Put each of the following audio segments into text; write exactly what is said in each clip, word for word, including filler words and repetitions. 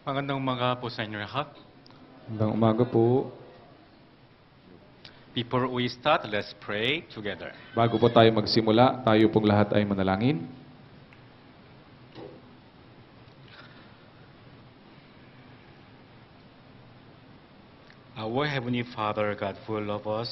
Magandang umaga po sa inyo lahat. Magandang umaga po. Before we start, let's pray together. Bago po tayo magsimula, tayo pong lahat ay manalangin. Our Heavenly Father, God who loves us,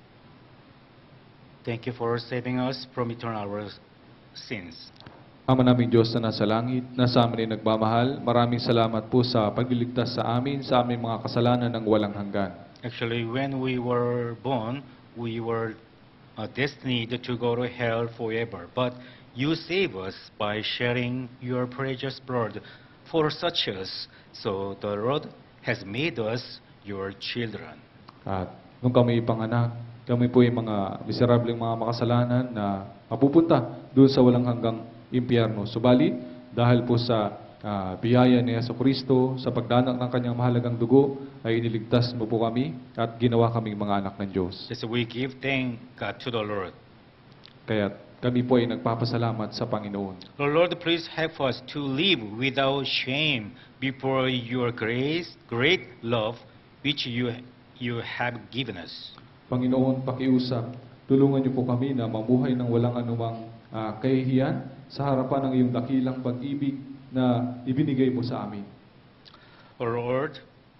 thank you for saving us from eternal our sins. Ama naming Diyos na nasa langit, na sa amin ay nagmamahal, maraming salamat po sa pagliligtas sa amin, sa aming mga kasalanan ng walang hanggan. Actually, when we were born, we were uh, destined to go to hell forever. But you save us by sharing your precious blood for such as. So the Lord has made us your children. At nung kami ipanganak, kami po ay mga miserableng mga makasalanan na mapupunta doon sa walang hanggang impyerno. Subalit, dahil po sa uh, biyaya ni Jesucristo, sa pagdanak ng kanyang mahalagang dugo, ay iniligtas mo po kami at ginawa kaming mga anak ng Diyos. Yes, we give thank God to the Lord. Kaya kami po ay nagpapasalamat sa Panginoon. The Lord, please help us to live without shame before your grace, great love, which you, you have given us. Panginoon, pakiusap, tulungan niyo po kami na mamuhay ng walang anumang uh, kahihiyan sa harapan ng iyong dakilang pag-ibig na ibinigay mo sa amin. Oh Lord,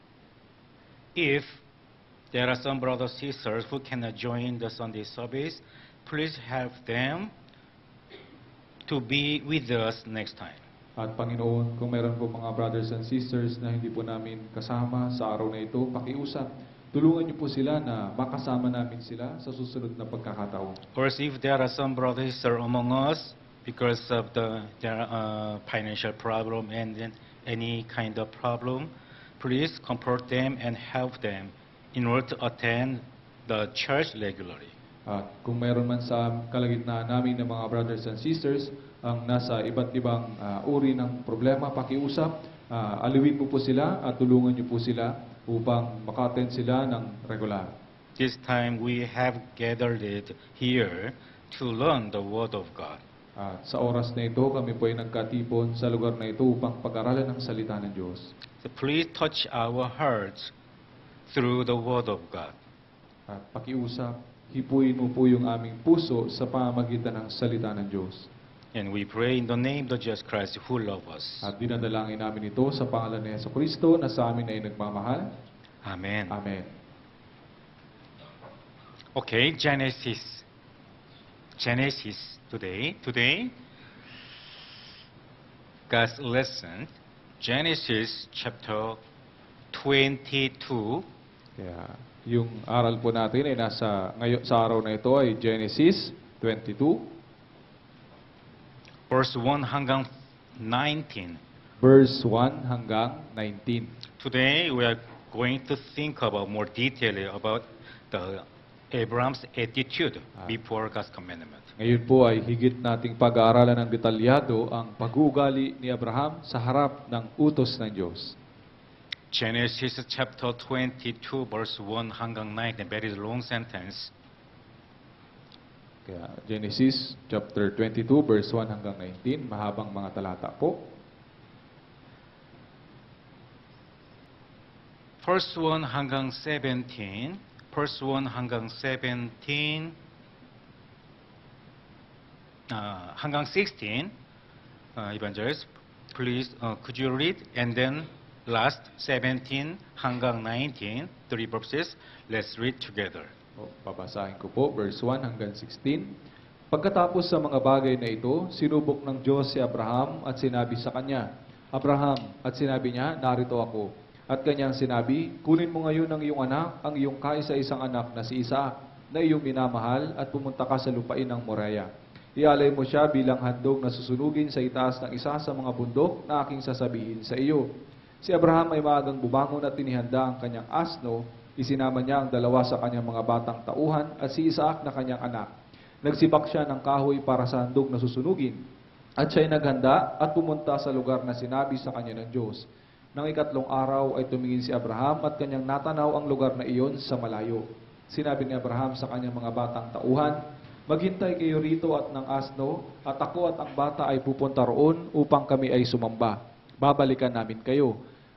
if there are some brothers and sisters who cannot join the Sunday service, please help them to be with us next time. At Panginoon, kung meron po mga brothers and sisters na hindi po namin kasama sa araw na ito, pakiusap, tulungan niyo po sila na makasama namin sila sa susunod na pagkakataon. Of course, if there are some brothers and sisters among us because of the their uh, financial problem and then any kind of problem, please comfort them and help them in order to attend the church regularly. At kung meron man sa kalagitnaan namin ng mga brothers and sisters ang nasa iba't ibang uh, uri ng problema, pakiusap, uh, aliwin mo po sila at tulungan niyo po sila upang maka-attend sila ng regular. This time we have gathered it here to learn the Word of God. At sa oras na ito, kami po ay nagkatipon sa lugar na ito upang pag-aralan ng salita ng Diyos. So please touch our hearts through the Word of God. At pakiusap, hipuin mo po yung aming puso sa pamamagitan ng salita ng Diyos. And we pray in the name of Jesus Christ who loves us. At dinadalangin namin ito sa pangalan ni Jesucristo na sa amin ay nagmamahal. Amen. Amen. Okay, Genesis. Genesis today. Today, God's lesson, Genesis chapter twenty-two. Kaya yung aral po natin ay nasa ngayon sa araw na ito ay Genesis twenty-two, verse one hanggang nineteen. verse one hanggang nineteen. Today, we are going to think about more detailedly about the Abraham's attitude before God's commandment. Ngayon po ay higit nating pag-aaralan ng detalyado ang pag-uugali ni Abraham sa harap ng utos ng Diyos. Genesis chapter twenty-two, verse one hanggang nineteen, very long sentence. Kaya Genesis chapter twenty-two, verse one hanggang nineteen, mahabang mga talata po. Verse one hanggang seventeen, verse one hanggang seventeen, uh, hanggang sixteen, uh, evangelist, please, uh, could you read? And then last seventeen hanggang nineteen, three verses, let's read together. O, babasahin ko po, verse one hanggang sixteen. Pagkatapos sa mga bagay na ito, sinubok ng Diyos si Abraham at sinabi sa kanya, Abraham, at sinabi niya, narito ako. At kanyang sinabi, kunin mo ngayon ang iyong anak, ang iyong kaisa-isang anak na si Isaac, na iyong minamahal, at pumunta ka sa lupain ng Moriah. Ialay mo siya bilang handog na susunugin sa itaas ng isa sa mga bundok na aking sasabihin sa iyo. Si Abraham ay maagang bumangon at tinihanda ang kanyang asno, isinama niya ang dalawa sa kanyang mga batang tauhan at si Isaac na kanyang anak. Nagsibak siya ng kahoy para sa handog na susunugin. At siya'y naghanda at pumunta sa lugar na sinabi sa kanya ng Diyos. Nang ikatlong araw ay tumingin si Abraham at kanyang natanaw ang lugar na iyon sa malayo. Sinabi ni Abraham sa kanyang mga batang tauhan, maghintay kayo rito at ng asno, at ako at ang bata ay pupunta roon upang kami ay sumamba. Babalikan namin kayo.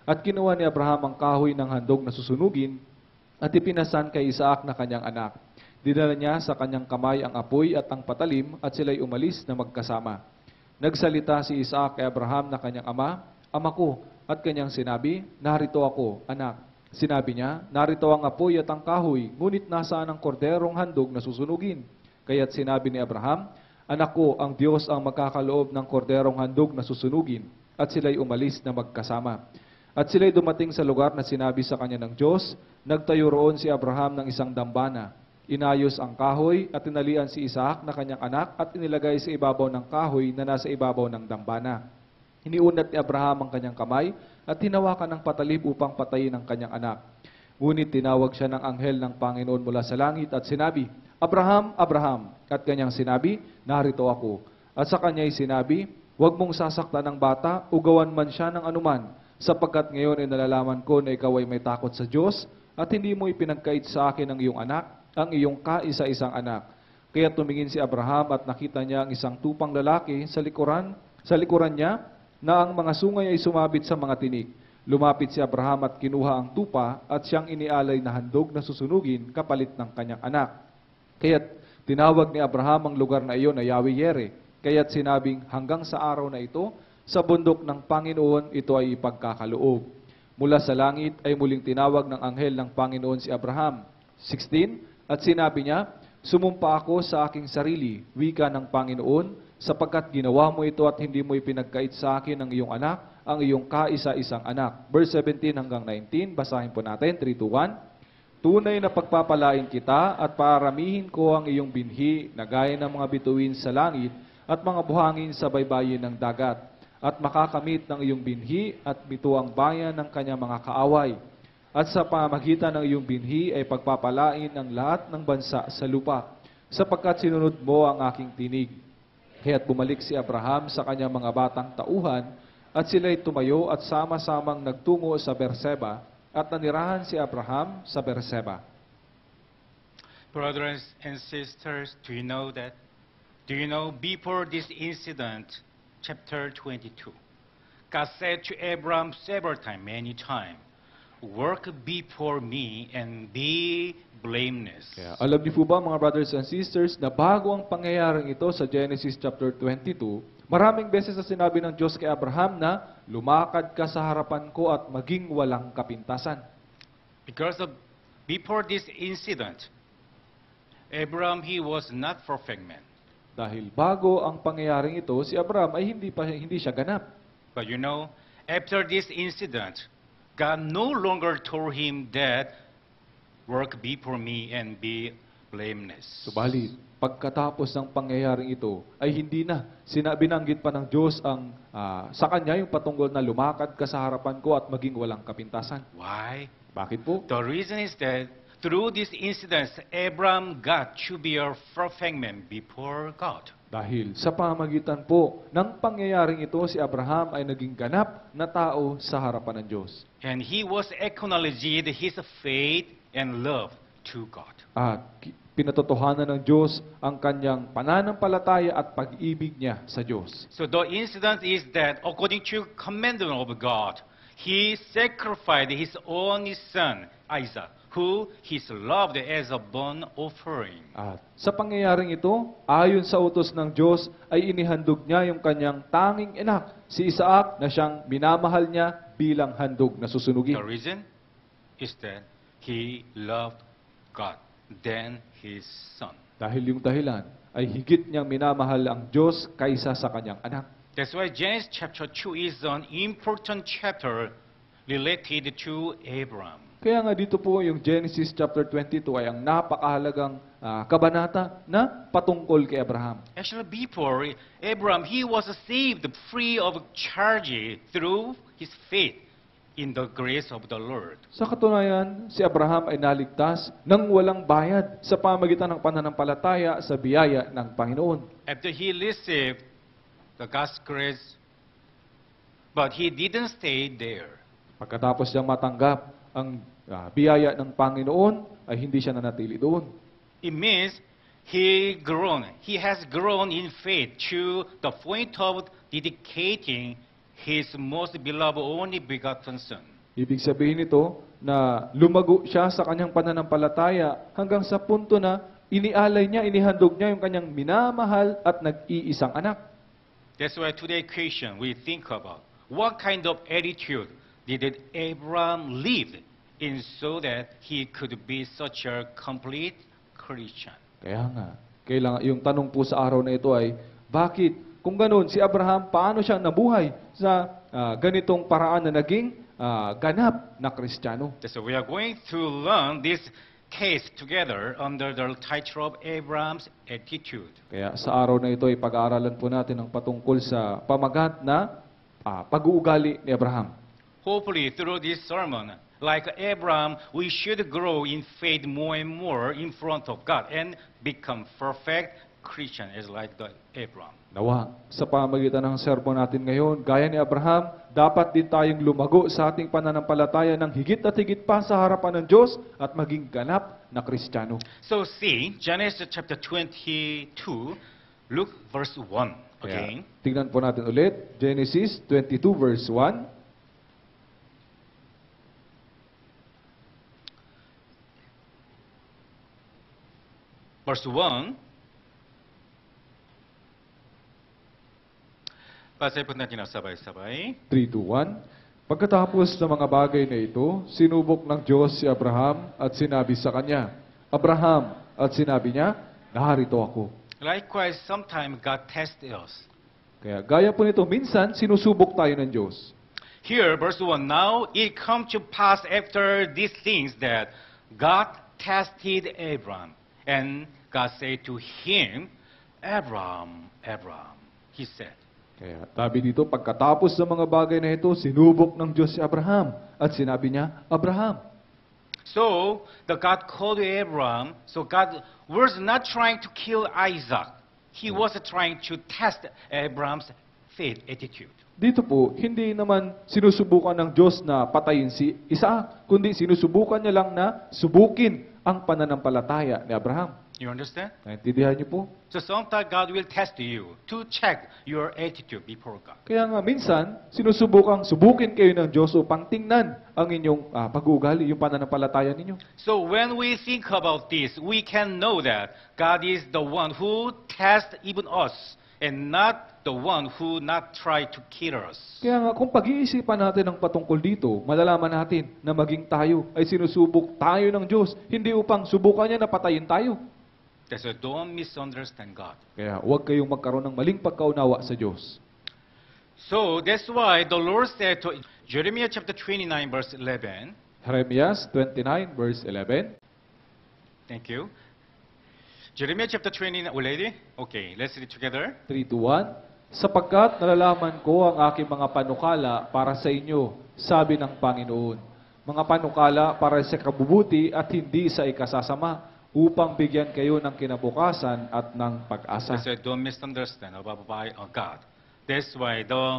At kinuha ni Abraham ang kahoy ng handog na susunugin at ipinasan kay Isaac na kanyang anak. Dinala niya sa kanyang kamay ang apoy at ang patalim at sila'y umalis na magkasama. Nagsalita si Isaac kay Abraham na kanyang ama, "Ama ko," at kanyang sinabi, "Narito ako, anak." Sinabi niya, "Narito ang apoy at ang kahoy, ngunit nasaan ang korderong handog na susunugin?" Kaya't sinabi ni Abraham, "Anak ko, ang Diyos ang magkakaloob ng korderong handog na susunugin." At sila'y umalis na magkasama. At sila'y dumating sa lugar na sinabi sa kanya ng Diyos. Nagtayo roon si Abraham ng isang dambana. Inayos ang kahoy at tinalian si Isaac na kanyang anak at inilagay sa ibabaw ng kahoy na nasa ibabaw ng dambana. Iniunat ni Abraham ang kanyang kamay at hinawakan ng patalib upang patayin ang kanyang anak. Ngunit tinawag siya ng anghel ng Panginoon mula sa langit at sinabi, "Abraham, Abraham." At kanyang sinabi, "Narito ako." At sa kanya'y sinabi, "Huwag mong sasaktan ng bata, ugawan man siya ng anuman, sapagkat ngayon ay nalalaman ko na ikaw ay may takot sa Diyos at hindi mo ipinagkait sa akin ang iyong anak, ang iyong kaisa-isang anak." Kaya tumingin si Abraham at nakita niya ang isang tupang lalaki sa likuran, sa likuran niya na ang mga sungay ay sumabit sa mga tinik. Lumapit si Abraham at kinuha ang tupa at siyang inialay na handog na susunugin kapalit ng kanyang anak. Kaya't tinawag ni Abraham ang lugar na iyon na Yahweh-Yireh. Kaya't sinabing, hanggang sa araw na ito, sa bundok ng Panginoon ito ay ipagkakaloob. Mula sa langit ay muling tinawag ng anghel ng Panginoon si Abraham. sixteen, at sinabi niya, "Sumumpa ako sa aking sarili, wika ng Panginoon, sapagkat ginawa mo ito at hindi mo ipinagkait sa akin ang iyong anak, ang iyong kaisa-isang anak." Verse seventeen hanggang nineteen, basahin po natin, three, two, one. "Tunay na pagpapalain kita at paramihin ko ang iyong binhi na gaya ng mga bituin sa langit at mga buhangin sa baybayin ng dagat. At makakamit ng iyong binhi at bito ang bayan ng kanyang mga kaaway. At sa pamamagitan ng iyong binhi ay pagpapalain ang lahat ng bansa sa lupa, sapagkat sinunod mo ang aking tinig." Kaya't bumalik si Abraham sa kanyang mga batang tauhan, at sila'y tumayo at sama-samang nagtungo sa Berseba, at nanirahan si Abraham sa Berseba. Brothers and sisters, do you know that? Do you know before this incident, chapter twenty-two, God said to Abraham several times, many times, "Work before me and be blameless." Kaya, alam niyo po ba mga brothers and sisters na bago ang pangyayaring ito sa Genesis chapter twenty-two, maraming beses na sinabi ng Diyos kay Abraham na lumakad ka sa harapan ko at maging walang kapintasan. Because of before this incident, Abraham, he was not perfect man. Dahil bago ang pangyayaring ito, si Abraham ay hindi pa hindi siya ganap. But you know, after this incident, God no longer told him that work before me and be blameless. Subalit, pagkatapos ng pangyayaring ito, ay hindi na sinabi binanggit pa ng Diyos ang ah, sa kanya yung patungkol na lumakad ka sa harapan ko at maging walang kapintasan. Why? Bakit po? The reason is that through this incident, Abraham got to be a perfect man before God. Dahil sa pamagitan po ng pangyayaring ito, si Abraham ay naging ganap na tao sa harapan ng Diyos. And he was acknowledged his faith and love to God. At ki- pinatotohanan ng Diyos ang kanyang pananampalataya at pag-ibig niya sa Diyos. So the incident is that according to commandment of God, he sacrificed his only son, Isaac, who he loved as a burnt offering. At sa pangyayaring ito, ayon sa utos ng Diyos, ay inihandog niya yung kanyang tanging anak, si Isaac, na siyang minamahal niya bilang handog na The susunugin. reason is that he loved God than his son. Dahil yung dahilan ay higit niyang minamahal ang Diyos kaysa sa kanyang anak. That's why Genesis chapter two is an important chapter related to Abraham. Kaya nga dito po yung Genesis chapter twenty-two ay ang napakahalagang ah, kabanata na patungkol kay Abraham. Actually, before Abraham, he was saved free of charge through his faith in the grace of the Lord. Sa katunayan, si Abraham ay naligtas ng walang bayad sa pamagitan ng pananampalataya sa biyaya ng Panginoon. After he received the God's grace, but he didn't stay there. Pagkatapos niyang matanggap ang ah, biyaya ng Panginoon, ay hindi siya nanatili doon. It means he grown. He has grown in faith to the point of dedicating his most beloved only begotten son. Ibig sabihin nito na lumago siya sa kanyang pananampalataya hanggang sa punto na inialay niya, inihandog niya yung kanyang minamahal at nag-iisang anak. That's why today question we think about what kind of attitude did Abraham live in so that he could be such a complete Christian. Kaya nga, kailangan, yung tanong po sa araw na ito ay, bakit? Kung ganoon, si Abraham, paano siya nabuhay sa ah, ganitong paraan na naging ah, ganap na Kristiyano? So we are going to learn this case together under the title of Abraham's attitude. Kaya sa araw na ito ay pag-aaralan po natin ang patungkol sa pamagat na ah, pag-uugali ni Abraham. Hopefully through this sermon, like Abraham, we should grow in faith more and more in front of God and become perfect Christian as like the Abraham. Nawa, sa pamagitan ng sermon natin ngayon, gaya ni Abraham, dapat din tayong lumago sa ating pananampalataya ng higit at higit pa sa harapan ng Diyos at maging ganap na Kristiyano. So see, Genesis chapter twenty-two, look verse one again. Kaya, tingnan po natin ulit, Genesis twenty-two verse one. Verse one. Basahin po natin ang sabay-sabay. three, two, one. Pagkatapos ng mga bagay na ito, sinubok ng Diyos si Abraham at sinabi sa kanya, Abraham, at sinabi niya, narito ako. Likewise, sometimes God tests us. Kaya gaya po nito, minsan sinusubok tayo ng Diyos. Here, verse one, now it come to pass after these things that God tested Abraham. And God said to him, Abraham, Abraham, he said. Kaya tabi dito, pagkatapos ng mga bagay na ito, sinubok ng Diyos si Abraham. At sinabi niya, Abraham. So, the God called Abraham, so God was not trying to kill Isaac. He was trying to test Abraham's faith attitude. Dito po, hindi naman sinusubukan ng Diyos na patayin si Isaac, kundi sinusubukan niya lang na subukin ang pananampalataya ni Abraham. You understand? Naintindihan niyo po? So sometimes God will test you to check your attitude before God. Kaya nga minsan, sinusubukang subukin kayo ng Diyos upang tingnan ang inyong ah, pag-uugali, yung pananampalataya ninyo. So when we think about this, we can know that God is the one who tests even us and not the one who not try to kill us. Kaya nga, kung pag-iisipan natin ang patungkol dito, malalaman natin na maging tayo ay sinusubok tayo ng Diyos, hindi upang subukan niya na patayin tayo. That's why don't misunderstand God. Kaya huwag kayong magkaroon ng maling pagkaunawa sa Diyos. So that's why the Lord said to Jeremiah chapter twenty-nine verse eleven. Jeremias twenty-nine verse eleven. Thank you. Jeremiah chapter twenty-nine, already? Okay, let's read together. three to one. Sapagkat nalalaman ko ang aking mga panukala para sa inyo, sabi ng Panginoon. Mga panukala para sa kabubuti at hindi sa ikasasama, upang bigyan kayo ng kinabukasan at ng pag-asa. That's why don't misunderstand about by uh, God. That's why the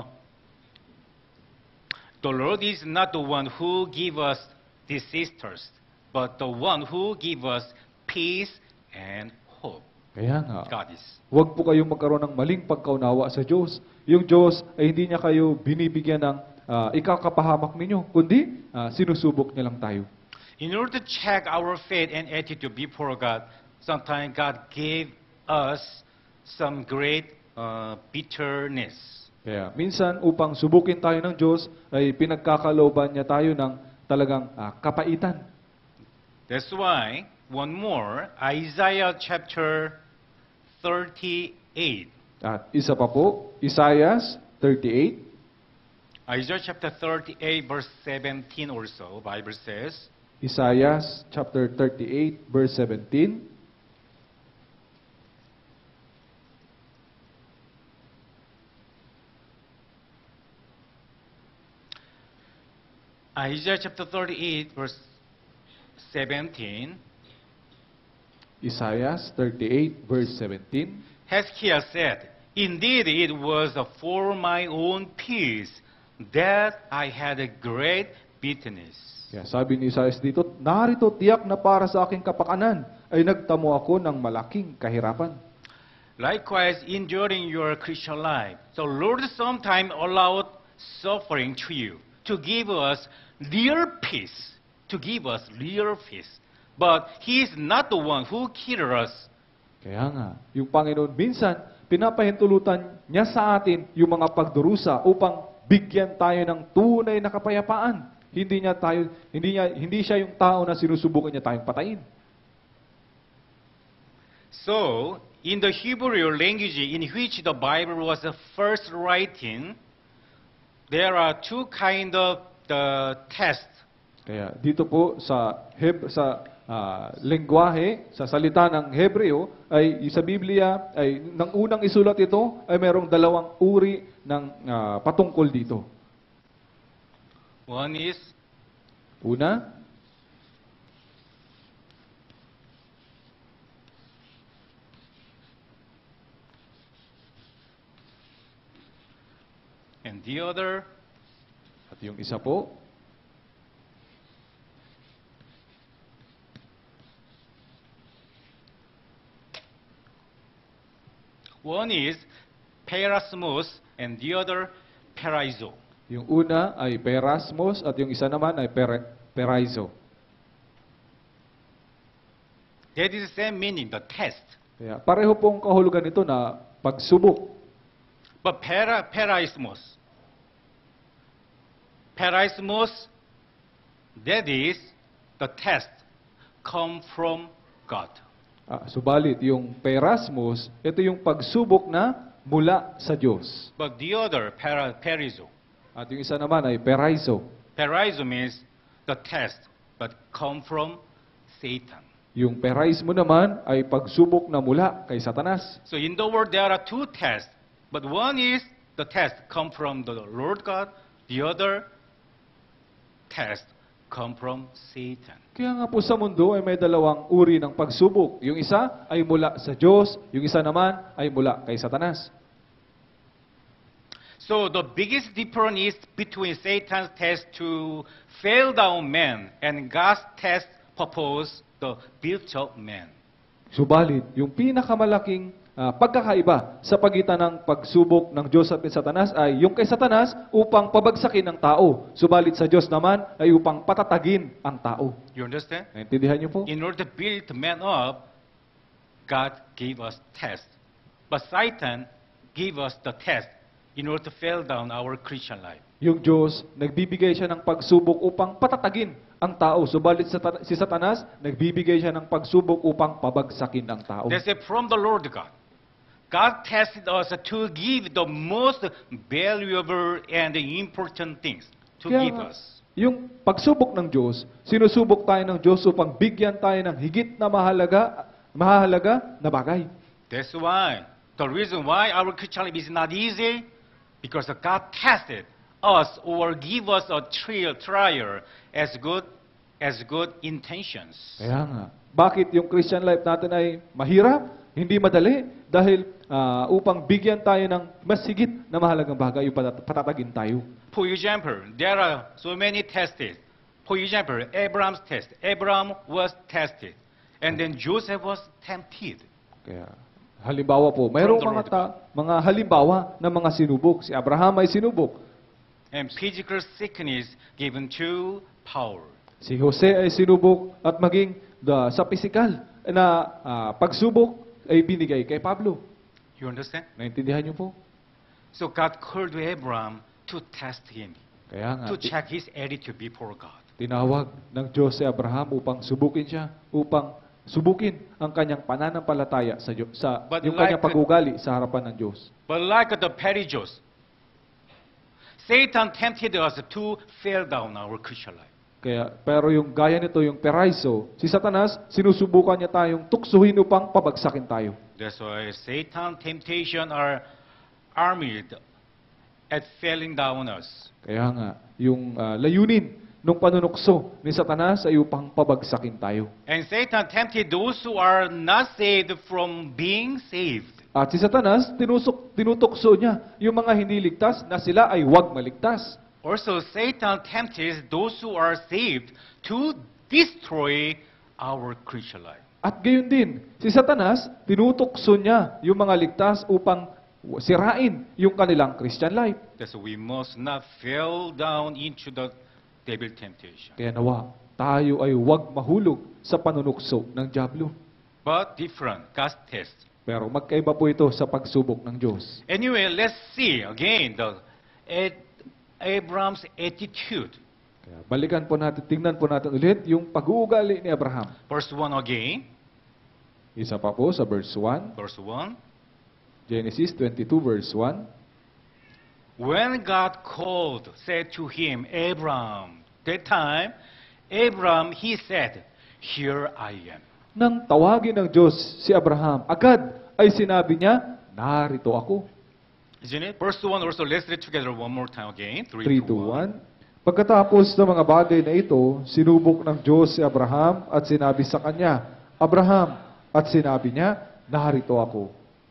the Lord is not the one who give us diseases, but the one who give us peace and hope. Kaya nga, God is. huwag po kayong magkaroon ng maling pagkaunawa sa Diyos. Yung Diyos ay hindi niya kayo binibigyan ng uh, ikakapahamak ninyo, kundi uh, sinusubok niya lang tayo. In order to check our faith and attitude before God, sometimes God gave us some great uh, bitterness. Kaya minsan upang subukin tayo ng Diyos ay pinagkakalooban niya tayo ng talagang uh, kapaitan. That's why, one more, Isaiah chapter thirty-eight. At isa pa po, Isaiah thirty-eight. Isaiah chapter thirty-eight verse seventeen also, Bible says, Isaiah chapter thirty-eight verse seventeen. Isaiah chapter thirty-eight verse seventeen. Isaiah thirty-eight verse seventeen. Hezekiah said, Indeed it was for my own peace that I had a great bitterness. Kaya sabi ni Isaiah dito, narito tiyak na para sa aking kapakanan ay nagtamo ako ng malaking kahirapan. Likewise, enduring your Christian life, the Lord sometimes allowed suffering to you to give us real peace, to give us real peace. But He is not the one who killed us. Kaya nga, yung Panginoon minsan, pinapahintulutan niya sa atin yung mga pagdurusa upang bigyan tayo ng tunay na kapayapaan. Hindi niya tayo, hindi niya, hindi siya yung tao na sinusubukan niya tayong patayin. So, in the Hebrew language in which the Bible was first written, there are two kind of the tests. Kaya dito po sa Heb sa ah, lengguwahe, sa salita ng Hebreo, ay sa Biblia, ay nang unang isulat ito, ay merong dalawang uri ng ah, patungkol dito. One is Una, and the other at yung isa po, one is perasmos and the other peraizo. yung una ay perasmos at yung isa naman ay per, peraizo. That is the same meaning, the test. Kaya pareho pong kahulugan nito na pagsubok. But para, peraismos, peraismos, that is the test, come from God. Ah, subalit, yung perasmos, ito yung pagsubok na mula sa Diyos. But the other, para, perizo, At yung isa naman ay peraizo. peraizo means the test, but come from Satan. Yung peraismo naman ay pagsubok na mula kay Satanas. So in the world, there are two tests, but one is the test come from the Lord God, the other test come from Satan. Kaya nga po sa mundo ay may dalawang uri ng pagsubok. Yung isa ay mula sa Diyos, yung isa naman ay mula kay Satanas. So the biggest difference is between Satan's test to fail down man and God's test purpose the built up man. Subalit, yung pinakamalaking ah, pagkakaiba sa pagitan ng pagsubok ng Diyos at kay Satanas ay yung kay Satanas upang pabagsakin ng tao. Subalit sa Diyos naman ay upang patatagin ang tao. You understand? Naintindihan niyo po? In order to build man up, God gave us test. But Satan gave us the test in order to fail down our Christian life. Yung Diyos, nagbibigay siya ng pagsubok upang patatagin ang tao. Subalit sa si Satanas, nagbibigay siya ng pagsubok upang pabagsakin ang tao. That's it from the Lord God. God tested us to give the most valuable and important things to Kaya give nga, us. yung pagsubok ng Diyos, sinusubok tayo ng Diyos upang bigyan tayo ng higit na mahalaga, mahalaga na bagay. That's why, the reason why our Christian life is not easy, because God tested us or give us a trial, trial as good as good intentions. Kaya nga, bakit yung Christian life natin ay mahirap, hindi madali, dahil ah, upang bigyan tayo ng mas higit na mahalagang bagay, yung patat- patatagin tayo. For example, there are so many tests. For example, Abraham's test. Abraham was tested. And then Joseph was tempted. Kaya, halimbawa po, mayroong From the mga, Lord ta- mga halimbawa ng mga sinubok. Si Abraham ay sinubok. And physical sickness given to power. Si Jose ay sinubok at maging the, sa pisikal na ah, pagsubok ay binigay kay Pablo. You understand? Naintindihan niyo po? So God called Abraham to test him, Kaya nga, to ti- check his attitude before God. tinawag ng Diyos si Abraham upang subukin siya, upang subukin ang kanyang pananampalataya sa Diyos, sa But yung like kanyang the- pag-ugali sa harapan ng Diyos. But like the Perijos, Satan tempted us to fail down our Christian life. Kaya, pero yung gaya nito, yung peraiso, si Satanas, sinusubukan niya tayong tuksuhin upang pabagsakin tayo. That's why Satan temptation are armed at failing down us. Kaya nga, yung ah, layunin ng panunukso ni Satanas ay upang pabagsakin tayo. And Satan tempted those who are not saved from being saved. At si Satanas, tinusok, tinutukso niya yung mga hindi ligtas na sila ay huwag maligtas. Also, Satan tempted those who are saved to destroy our Christian life. At gayon din, si Satanas, tinutukso niya yung mga ligtas upang sirain yung kanilang Christian life. That's why we must not fall down into the devil temptation. Kaya nawa, tayo ay huwag mahulog sa panunukso ng dyablo. But different, God's test. Pero magkaiba po ito sa pagsubok ng Diyos. Anyway, let's see again the Ad- Abraham's attitude. Kaya balikan po natin, tingnan po natin ulit yung pag-uugali ni Abraham. Verse one again. Isa pa po sa verse one, Verse one. Genesis twenty-two verse one. When God called, said to him, Abraham, that time, Abraham, he said, Here I am. Nang tawagin ng Diyos si Abraham, agad ay sinabi niya, narito ako. Isn't it? Verse one also, let's read together one more time again. three, two, one. Pagkatapos ng mga bagay na ito, sinubok ng Diyos si Abraham at sinabi sa kanya, Abraham, at sinabi niya, narito ako.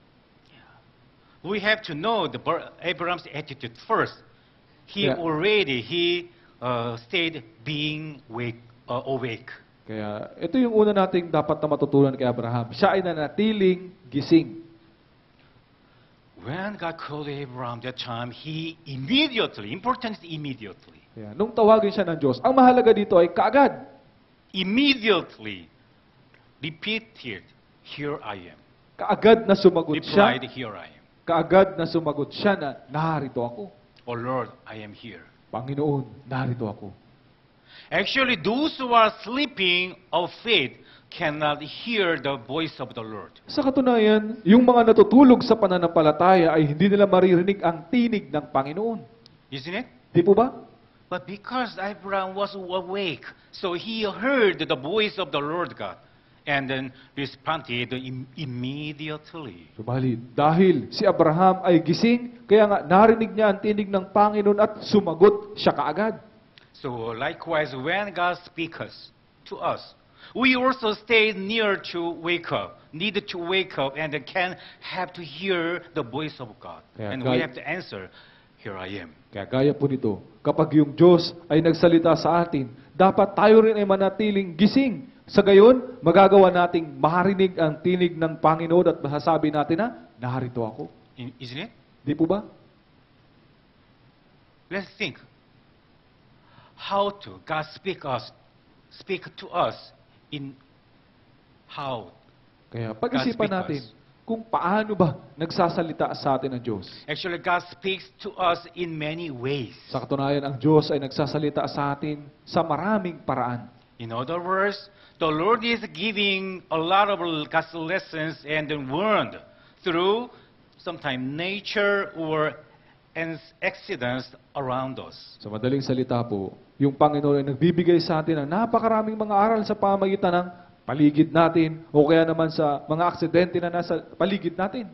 We have to know the Bar- Abraham's attitude first. He Yeah. already, he uh, stayed being wake, uh, awake. Kaya ito yung una nating dapat na matutunan kay Abraham. Siya ay nanatiling gising. When God called Abraham that time, he immediately, important is immediately, Kaya, nung tawagin siya ng Diyos, ang mahalaga dito ay kaagad. immediately repeated, Here I am. Kaagad na sumagot siya. Replied, Here I am. Kaagad na sumagot siya na, narito ako. Oh Lord, I am here. Panginoon, narito ako. Actually, those who are sleeping of faith cannot hear the voice of the Lord. Sa katunayan, yung mga natutulog sa pananampalataya ay hindi nila maririnig ang tinig ng Panginoon. Isn't it? Di po ba? But because Abraham was awake, so he heard the voice of the Lord God and then responded im- immediately. Subalit, dahil si Abraham ay gising, kaya nga narinig niya ang tinig ng Panginoon at sumagot siya kaagad. So likewise, when God speaks to us, we also stay near to wake up, need to wake up, and can have to hear the voice of God. Kaya And gay- we have to answer, Here I am. Kaya gaya po nito, kapag yung Diyos ay nagsalita sa atin, dapat tayo rin ay manatiling gising. Sa gayon, magagawa nating marinig ang tinig ng Panginoon at masasabi natin na, narito ako. I- Isn't it? Di po ba? Let's think. How to God speak us, speak to us in how? Kaya pag-isipan God speak natin us. kung paano ba nagsasalita sa atin ang Diyos. Actually, God speaks to us in many ways. Sa katunayan, ang Diyos ay nagsasalita sa atin sa maraming paraan. In other words, the Lord is giving a lot of God's lessons and then word through sometimes nature or and accidents around us. Sa madaling salita po, yung Panginoon ay nagbibigay sa atin ng napakaraming mga aral sa pamagitan ng paligid natin o kaya naman sa mga aksidente na nasa paligid natin.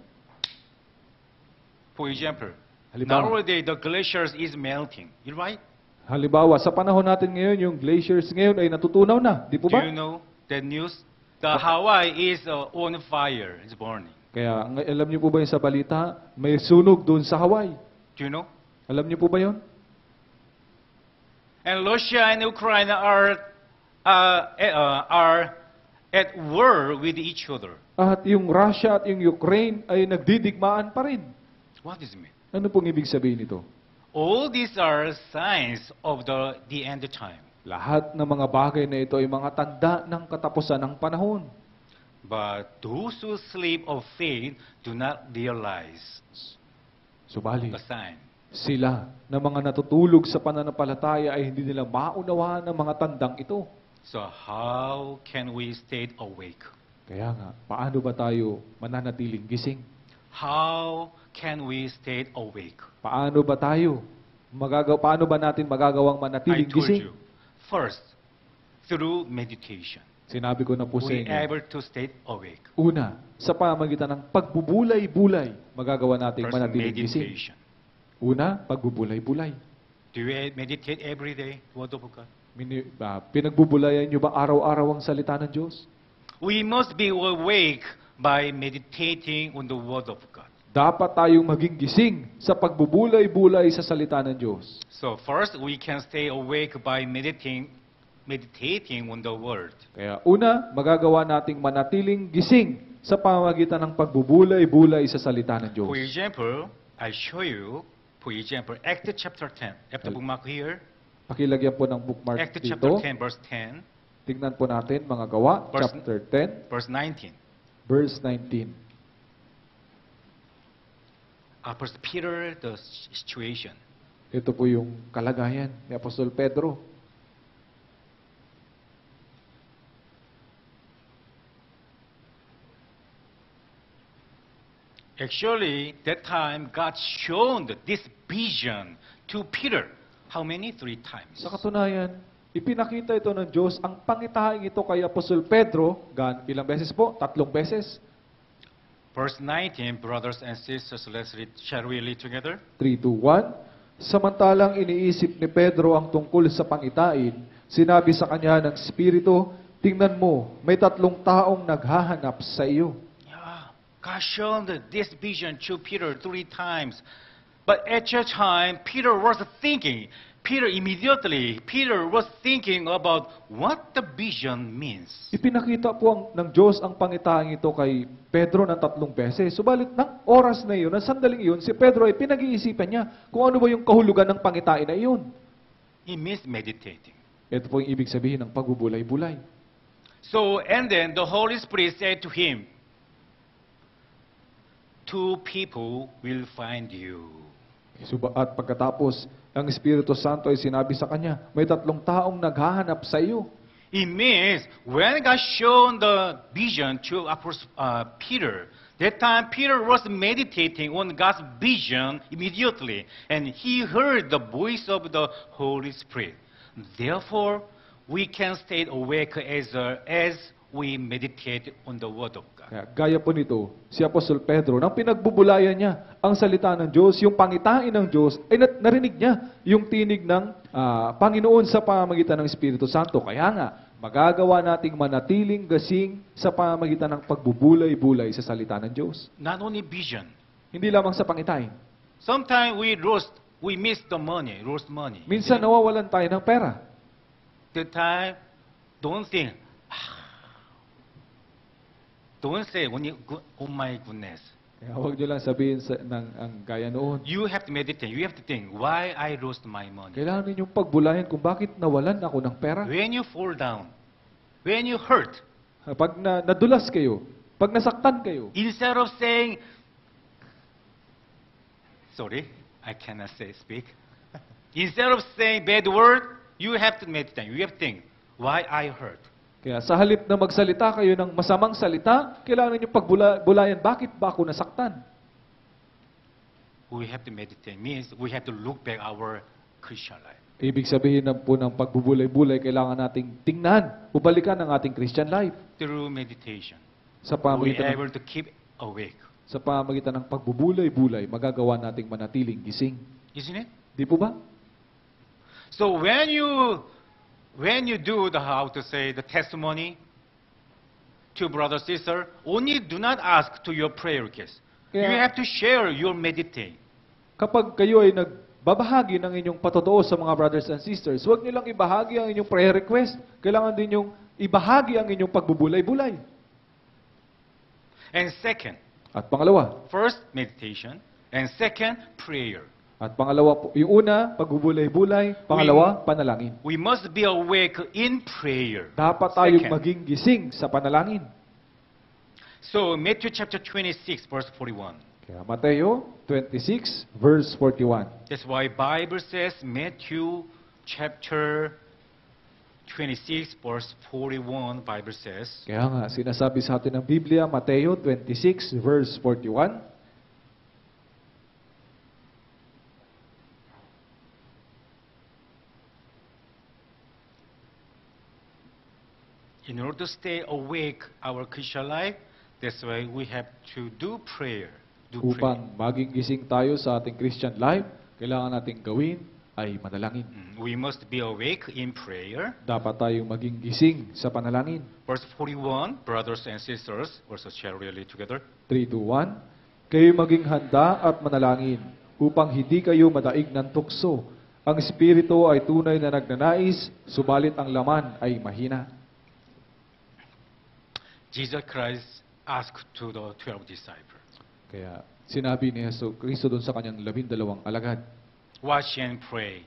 For example, Halimbawa. nowadays the glaciers is melting. You right? Halimbawa, sa panahon natin ngayon, yung glaciers ngayon ay natutunaw na. Di po Do ba? you know that news? The Hawaii is uh, on fire. It's burning. Kaya ng- alam niyo po ba yung sa balita, may sunog doon sa Hawaii. Do you know? Alam niyo po ba yun? And Russia and Ukraine are uh, eh, uh, are at war with each other. At yung Russia at yung Ukraine ay nagdidigmaan pa rin. What does it mean? Ano pong ibig sabihin nito? All these are signs of the, the end time. Lahat ng mga bagay na ito ay mga tanda ng katapusan ng panahon. But those who sleep of faith do not realize Subalit, the sign. sila na mga natutulog sa pananampalataya ay hindi nila maunawaan ang mga tandang ito. So how can we stay awake? Kaya nga, paano ba tayo mananatiling gising? How can we stay awake? Paano ba tayo magagawa paano ba natin magagawang I manatiling told gising? you. First, through meditation. Sinabi ko na po sa We inyo. able to stay awake. Una, sa pamagitan ng pagbubulay-bulay, magagawa nating First, manatiling gising. meditation. Una, pagbubulay-bulay. Do you meditate every day? Word of God. Mini, ah, pinagbubulayan nyo ba araw-araw ang salita ng Diyos? We must be awake by meditating on the Word of God. Dapat tayong maging gising sa pagbubulay-bulay sa salita ng Diyos. So first, we can stay awake by meditating, meditating on the Word. Kaya una, magagawa nating manatiling gising sa pamamagitan ng pagbubulay-bulay sa salita ng Diyos. For example, I show you, for example, Acts chapter ten. You have to bookmark here. Pakilagyan po ng bookmark Acts dito. chapter ten, verse ten, Tignan po natin mga gawa, Verse- chapter ten, verse nineteen. verse nineteen. Uh, First Peter, the s- situation. Ito po yung kalagayan ni Apostol Pedro. Actually, that time God shown this vision to Peter. How many? Three times. Sa katunayan, ipinakita ito ng Diyos ang pangitaing ito kay Apostol Pedro. Gan, ilang beses po? Tatlong beses. Verse nineteen, brothers and sisters, let's read, shall we read together? three, two, one. Samantalang iniisip ni Pedro ang tungkol sa pangitain, sinabi sa kanya ng Espiritu, tingnan mo, may tatlong taong naghahanap sa iyo. Yeah, God shown the- this vision to Peter three times. But at that time, Peter was thinking, Peter immediately, Peter was thinking about what the vision means. Ipinakita po ang, ng Diyos ang pangitain ito kay Pedro ng tatlong beses. Subalit ng oras na iyon, ng sandaling iyon, si Pedro ay pinag-iisipan niya kung ano ba yung kahulugan ng pangitain na iyon. It means meditating. Ito po yung ibig sabihin ng pagbubulay-bulay. So, and then the Holy Spirit said to him, two people will find you. Suba- At pagkatapos, ang Espiritu Santo ay sinabi sa kanya, may tatlong taong naghahanap sa iyo. It means when God showed the vision to Apostle uh, Peter, that time Peter was meditating on God's vision immediately, and he heard the voice of the Holy Spirit. Therefore, we can stay awake as, uh, as we meditate on the Word of God. Kaya, gaya po nito, si Apostol Pedro, nang pinagbubulayan niya ang salita ng Diyos, yung pangitain ng Diyos, ay nat- narinig niya yung tinig ng ah, Panginoon sa pamamagitan ng Espiritu Santo. Kaya nga, magagawa nating manatiling gasing sa pamamagitan ng pagbubulay-bulay sa salita ng Diyos. Not only vision. Hindi lamang sa pangitain. Sometimes we lost, we miss the money, lost money. Minsan nawawalan tayo ng pera. That time, don't think, "Ah." Don't say, "When you go- oh my goodness." Kaya huwag niyo lang sabihin sa, ng, ang gaya noon. You have to meditate. You have to think, why I lost my money? Kailangan ninyong pagbulayan kung bakit nawalan ako ng pera. When you fall down, when you hurt, Pag na, nadulas kayo, pag nasaktan kayo, instead of saying, sorry, I cannot say speak. Instead of saying bad word, you have to meditate. You have to think, why I hurt? kaya sa halip na magsalita kayo ng masamang salita, kailangan ninyong pagbulayan, bakit ba ako nasaktan? We have to meditate. Means we have to look back our Christian life. Ibig sabihin ng po ng pagbubulay-bulay, kailangan nating tingnan, bubalikan ang ating Christian life Through meditation, sa we pamagitan ng, able to keep awake. sa pamagitan ng pagbubulay-bulay, magagawa nating manatiling gising. Isn't it? Di po ba? So when you when you do the how to say the testimony to brother sister, only do not ask to your prayer request. You Kaya- have to share your meditate. Kapag kayo ay nagbabahagi ng inyong patotoo sa mga brothers and sisters, huwag niyo lang ibahagi ang inyong prayer request. Kailangan din yung ibahagi ang inyong pagbubulay-bulay. And second, At pangalawa, first meditation, and second prayer. at pangalawa po, yung una, pagbubulay-bulay, pangalawa, panalangin. We must be awake in prayer. Dapat tayong Second. maging gising sa panalangin. So Matthew chapter twenty-six verse forty-one. Kaya Mateo twenty-six, verse forty-one. That's why Bible says Matthew chapter twenty-six verse forty-one Bible says, Kaya nga, sinasabi sa atin ng Biblia, Mateo twenty-six, verse forty-one. in order to stay awake our Christian life, that's why we have to do prayer. Do prayer. Upang maging gising tayo sa ating Christian life, kailangan nating gawin ay manalangin. Mm, We must be awake in prayer. Dapat tayong maging gising sa panalangin. Verse forty-one, brothers and sisters, also shall we read together. three, two, one. Kayo maging handa at manalangin upang hindi kayo madaig ng tukso. Ang Espiritu ay tunay na nagnanais, subalit ang laman ay mahina. Jesus Christ asked to the twelve disciples, Kaya sinabi ni Yesu Kristo doon sa kanyang labindalawang alagad, watch and pray,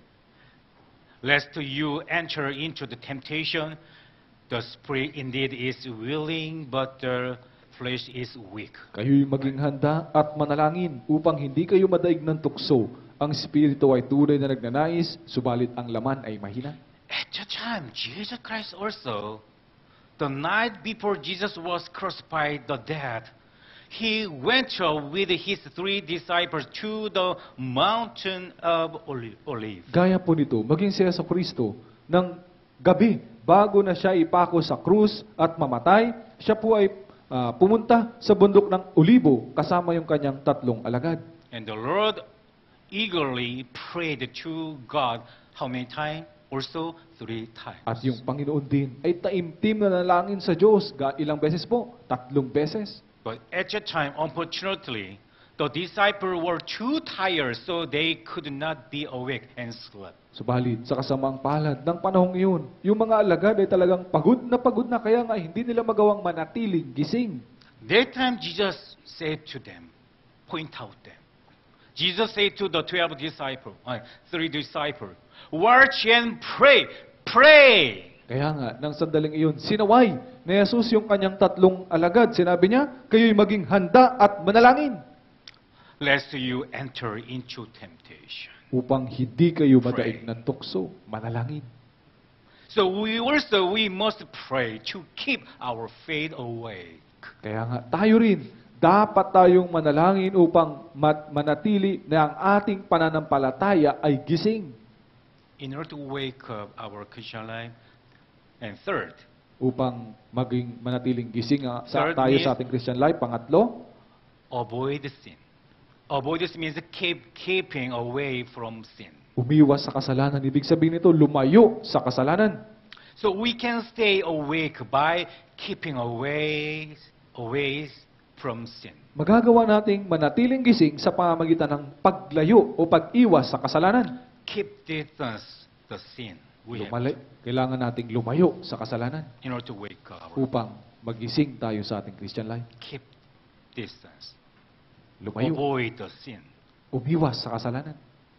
lest you enter into the temptation. The spirit indeed is willing, but the flesh is weak. kayo'y maging handa at manalangin upang hindi kayo madaig ng tukso. Ang Espiritu ay tunay na nagnanais, subalit ang laman ay mahina. At that time, Jesus Christ also, the night before Jesus was crucified, the death, he went out with his three disciples to the mountain of Oli- Olive. Gaya po nito, maging si Yesu Kristo, ng gabi, bago na siya ipako sa krus at mamatay, siya po ay ah, pumunta sa bundok ng Olibo kasama yung kanyang tatlong alagad. And the Lord eagerly prayed to God how many times? Also, three times. At yung Panginoon din ay taimtim na nalangin sa Diyos. Ga- Ilang beses po? Tatlong beses. But at that time, unfortunately, the disciples were too tired, so they could not be awake and slept. Subalit, sa kasamang palad ng panahong iyon, yung mga alagad ay talagang pagod na pagod na, kaya nga hindi nila magawang manatiling gising. That time, Jesus said to them, point out them. Jesus said to the twelve disciples, uh, three disciples, watch and pray, pray. Kaya nga, nang sandaling iyon, sinaway ni Jesus yung kanyang tatlong alagad. Sinabi niya, kayo'y maging handa at manalangin Lest you enter into temptation. upang hindi kayo madaig ng tukso. Manalangin. So we also, we must pray to keep our faith awake. Kaya nga, tayo rin, dapat tayong manalangin upang mat- manatili na ang ating pananampalataya ay gising. In order to wake up our Christian life. And third, Upang maging manatiling gising ah, sa, Third tayo means- sa ating Christian life. Pangatlo, avoid sin. Avoid this means keep keeping away from sin. umiwas sa kasalanan. Ibig sabihin nito, lumayo sa kasalanan. So we can stay awake by keeping away, away from sin. Magagawa nating manatiling gising sa pamamagitan ng paglayo o pag-iwas sa kasalanan. Keep distance the sin we have Lumali, kailangan nating lumayo sa kasalanan in order to wake up. upang magising tayo sa ating Christian life. Keep distance. Lumayo, Avoid the sin. umiwas sa kasalanan.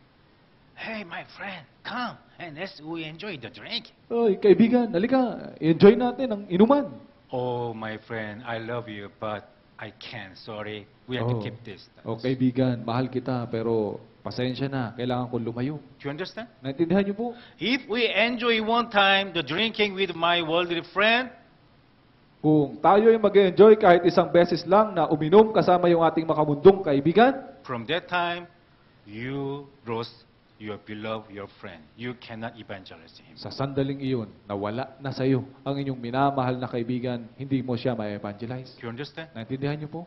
Hey, my friend, come and let's we enjoy the drink. Oy, kaibigan, halika, enjoy natin ang inuman. Oh, my friend, I love you, but I can't. Sorry, we have to Oh. keep distance. O kaibigan, mahal kita, pero pasensya na, kailangan kong lumayo. Do you understand? Naintindihan niyo po? If we enjoy one time the drinking with my worldly friend, Kung tayo ay mag-enjoy kahit isang beses lang na uminom kasama yung ating makamundong kaibigan, from that time, you lost your beloved, your friend. You cannot evangelize him. sa sandaling iyon, nawala na sa iyo ang inyong minamahal na kaibigan, hindi mo siya ma-evangelize. Do you understand? Naintindihan niyo po?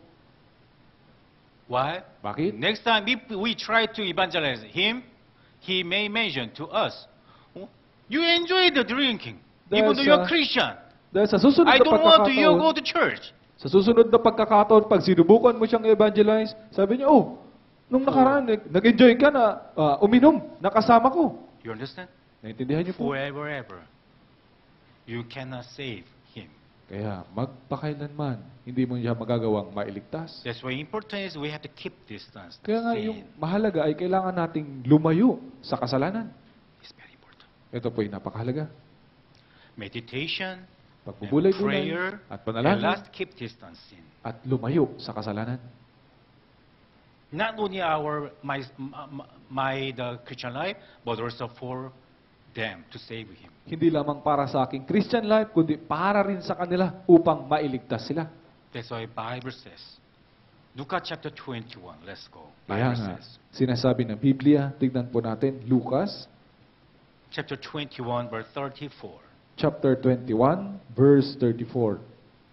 Why? Bakit? Next time, if we try to evangelize him, he may mention to us, "Oh, you enjoy the drinking, even There's though you're a- Christian. Dahil sa susunod I na don't want to you pagkakataon, go to church." sa susunod na pagkakataon, pag sinubukan mo siyang evangelize, sabi niya, oh, nung nakaraan, nag- nag-enjoy ka na ah, uminom, nakasama ko. You understand? Naintindihan niyo po? Forever, ever, you cannot save him. Kaya magpakailanman, hindi mo siya magagawang mailigtas. That's why important is we have to keep distance. Kaya nga Sin yung mahalaga ay kailangan nating lumayo sa kasalanan. is very important. Ito po ay napakahalaga. Meditation, and Pagbubulay-bulay prayer, at and panalangin last, keep distance sin. at lumayo sa kasalanan. Not only our my my, my the Christian life, but also for them to save him. Hindi lamang para sa aking Christian life, kundi para rin sa kanila upang mailigtas sila. That's why Bible says, Luke chapter twenty-one. Let's go. Kaya Bible nga, says, sinasabi ng Biblia, tignan po natin, Lucas chapter twenty-one, verse thirty-four. chapter twenty-one, verse thirty-four.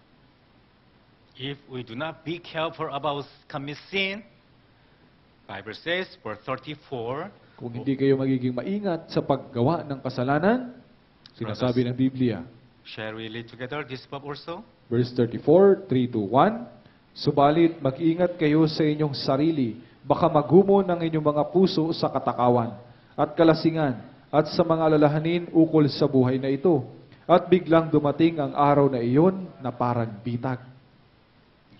If we do not be careful about commit sin, Bible says, verse thirty-four, Kung hindi kayo magiging maingat sa paggawa ng kasalanan, sinasabi ng Biblia, shall we read together this book also? verse thirty-four, three to one, subalit mag-ingat kayo sa inyong sarili, baka magumo ng inyong mga puso sa katakawan at kalasingan at sa mga alalahanin ukol sa buhay na ito. At biglang dumating ang araw na iyon na parang bitag.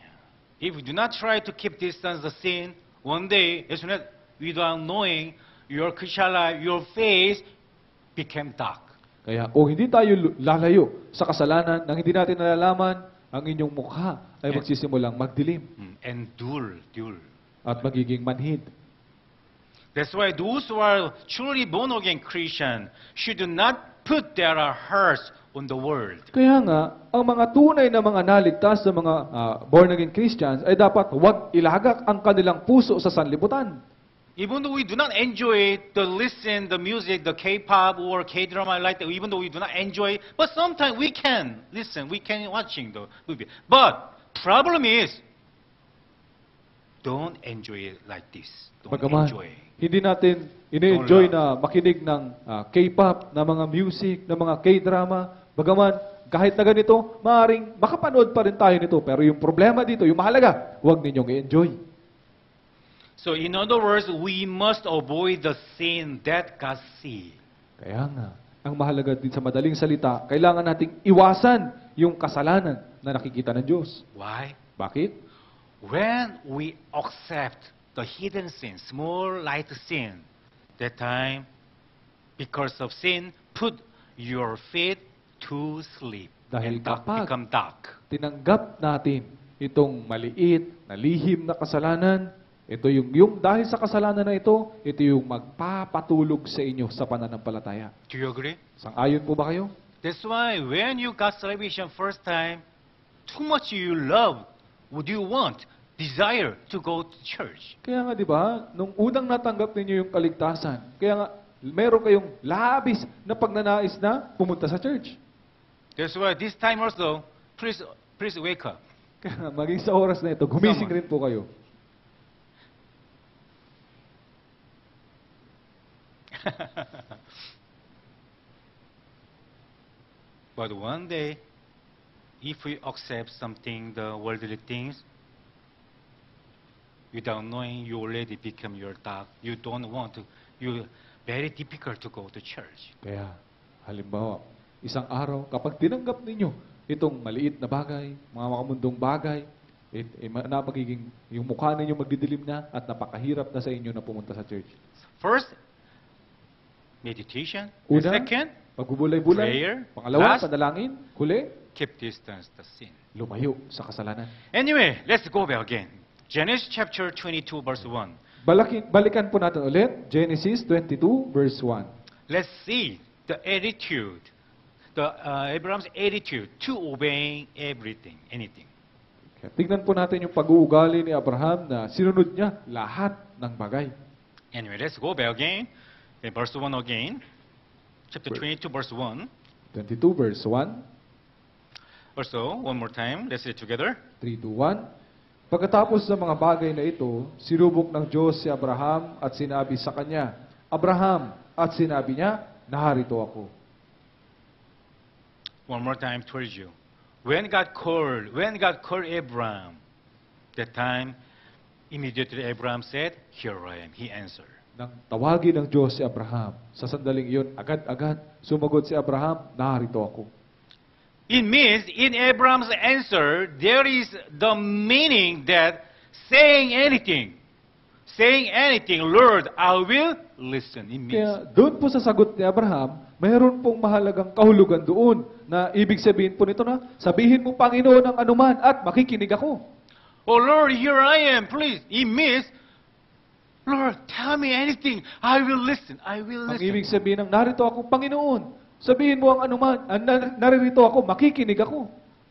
If we do not try to keep distance the sin, one day, as soon as without knowing, your Christian life, your face became dark. Kaya kung hindi tayo lu- lalayo sa kasalanan nang hindi natin nalalaman, ang inyong mukha ay magsisimulang magdilim Mm, And dull, dull. at magiging manhid. That's why those who are truly born again Christian should not put their hearts on the world. Kaya nga, ang mga tunay na mga naligtas sa mga ah, born-again Christians ay dapat huwag ilagak ang kanilang puso sa sanlibutan. Even though we do not enjoy the listen, the music, the K-pop or K-drama like that, even though we do not enjoy, but sometimes we can listen, we can watching the movie. But problem is, don't enjoy it like this. Don't Bagaman, enjoy. hindi natin ini-enjoy na makinig ng ah, K-pop, na mga music, na mga K-drama. Bagaman, kahit na ganito, maaaring makapanood pa rin tayo nito. Pero yung problema dito, yung mahalaga, huwag ninyong i-enjoy. So in other words, we must avoid the sin that God sees. Kaya nga, ang mahalaga din sa madaling salita, kailangan nating iwasan yung kasalanan na nakikita ng Diyos. Why? Bakit? When we accept the hidden sin, small light sin, that time, because of sin, put your feet to sleep. Dahil and dark kapag- become dark. Tinanggap natin itong maliit na lihim na kasalanan. Ito yung, yung dahil sa kasalanan na ito, ito yung magpapatulog sa inyo sa pananampalataya. Do you agree? Sang-ayon po ba kayo? That's why when you got salvation first time, too much you love, would you want, desire to go to church. Kaya nga, di ba, nung unang natanggap ninyo yung kaligtasan, kaya nga, meron kayong labis na pagnanais na pumunta sa church. That's why this time also, please, please wake up. Kaya nga, maging sa oras na ito, gumising Tama. rin po kayo. But one day, if we accept something, the worldly things, without knowing, you already become your dark. You don't want to, you very difficult to go to church. Kaya, halimbawa, isang araw, kapag tinanggap ninyo itong maliit na bagay, mga makamundong bagay, it, eh, ma- na magiging, yung mukha ninyo magdidilim na at napakahirap na sa inyo na pumunta sa church. First, meditation. Una, Second, pagbubulay-bulay. prayer. Pangalawa, Last, panalangin. Huli, keep distance the sin. lumayo sa kasalanan. Anyway, let's go back again. Genesis chapter twenty-two, verse one. Balakin, balikan po natin ulit, Genesis twenty-two, verse one. Let's see the attitude, the uh, Abraham's attitude to obeying everything, anything. Kaya tignan po natin yung pag-uugali ni Abraham na sinunod niya lahat ng bagay. Anyway, let's go back again. Okay, verse one again. Chapter Ver- twenty-two, verse one. twenty-two, verse one, Also, one more time. Let's read together. three, two, one. Pagkatapos ng mga bagay na ito, sinubok ng Diyos si Abraham at sinabi sa kanya, Abraham, at sinabi niya, naharito ako. One more time towards you. When God called, when God called Abraham, that time, immediately Abraham said, "Here I am." He answered. Nang tawagin ng Diyos si Abraham, sa sandaling iyon, agad-agad, sumagot si Abraham, naharito ako. It means in Abraham's answer, there is the meaning that saying anything, saying anything, Lord, I will listen. It means. Kaya doon po sa sagot ni Abraham, mayroon pong mahalagang kahulugan doon na ibig sabihin po nito na, sabihin mo Panginoon ang anuman at makikinig ako. Oh Lord, here I am, please. It means, Lord, tell me anything. I will listen. I will Ang listen. ibig sabihin ng narito ako, Panginoon, sabihin mo ang anuman, ang nar- naririto ako, makikinig ako.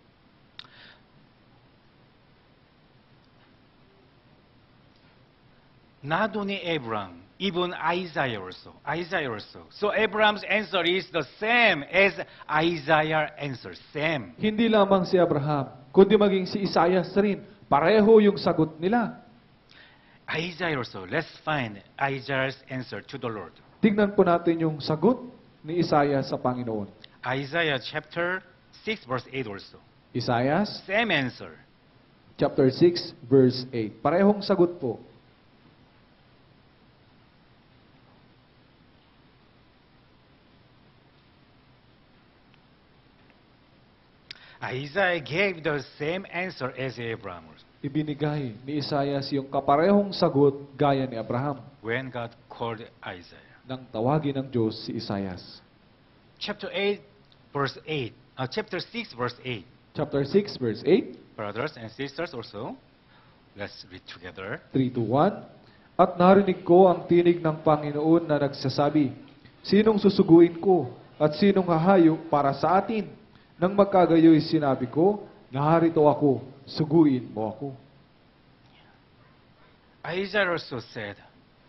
Not only Abraham, even Isaiah also. Isaiah also. So Abraham's answer is the same as Isaiah's answer. Same. Hindi lamang si Abraham, kundi maging si Isaias rin. Pareho yung sagot nila. Isaiah also. Let's find Isaiah's answer to the Lord. Tingnan po natin yung sagot ni Isaiah sa Panginoon. Isaiah chapter six, verse eight also. Isaias Same answer. chapter six, verse eight. Parehong sagot po. Isaiah gave the same answer as Abraham. ibinigay ni Isaias yung kaparehong sagot gaya ni Abraham when God called Isaiah. nang tawagin ng Diyos si Isaias. Chapter eight, verse eight. Uh, chapter six, verse eight. Chapter six, verse eight, Brothers and sisters also, let's read together. three to one. At narinig ko ang tinig ng Panginoon na nagsasabi, sinong susuguin ko at sinong hahayo para sa atin? Nang magkagayoy sinabi ko, naharito ako, suguin mo ako. Isaiah also said,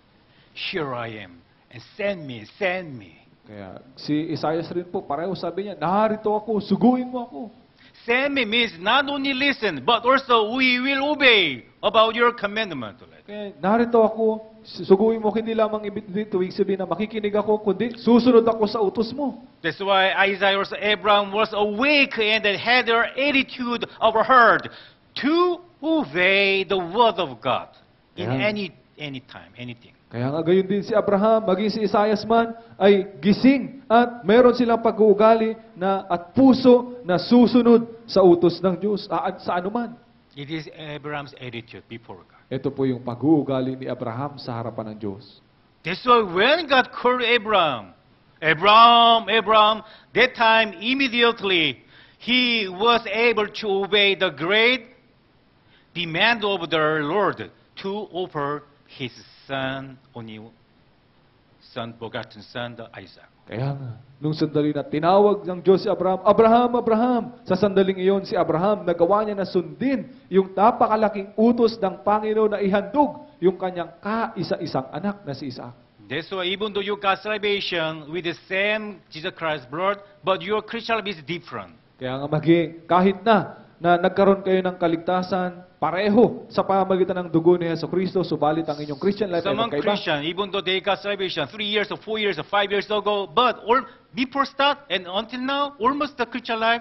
here I am, and send me, send me. Kaya si Isaias rin po, pareho sabi niya, naharito ako, suguin mo ako. Send me means not only listen, but also we will obey about your commandment. Kaya narito ako, suguin mo, hindi lamang ibig dito, ibig sabihin na makikinig ako, kundi susunod ako sa utos mo. That's why Isaiah also, Abraham was awake and had their attitude of a heart to obey the word of God in Yeah. any any time, anything. Kaya nga gayon din si Abraham, maging si Isaias man, ay gising at meron silang pag-uugali na at puso na susunod sa utos ng Diyos, ah, sa anuman. It is Abraham's attitude before God. Ito po yung pag-uugali ni Abraham sa harapan ng Diyos. That's why when God called Abraham, Abraham, Abraham, that time immediately he was able to obey the great demand of the Lord to offer his son, only son, begotten son, the Isaac. Kaya nga, nung sandali na tinawag ng Diyos si Abraham, Abraham, Abraham, sa sandaling iyon si Abraham, nagawa niya na sundin yung napakalaking utos ng Panginoon na ihandog yung kanyang kaisa-isang anak na si Isaac. That's why even though you got salvation with the same Jesus Christ blood, but your Christian life is different. Kaya nga maging, kahit na, na nagkaroon kayo ng kaligtasan, pareho sa pamamagitan ng dugo ni Yesu Cristo, subalit ang inyong Christian life ay Some magkaiba. Christian, even though they got salvation three years or four years or five years ago, but all before start and until now, almost the Christian life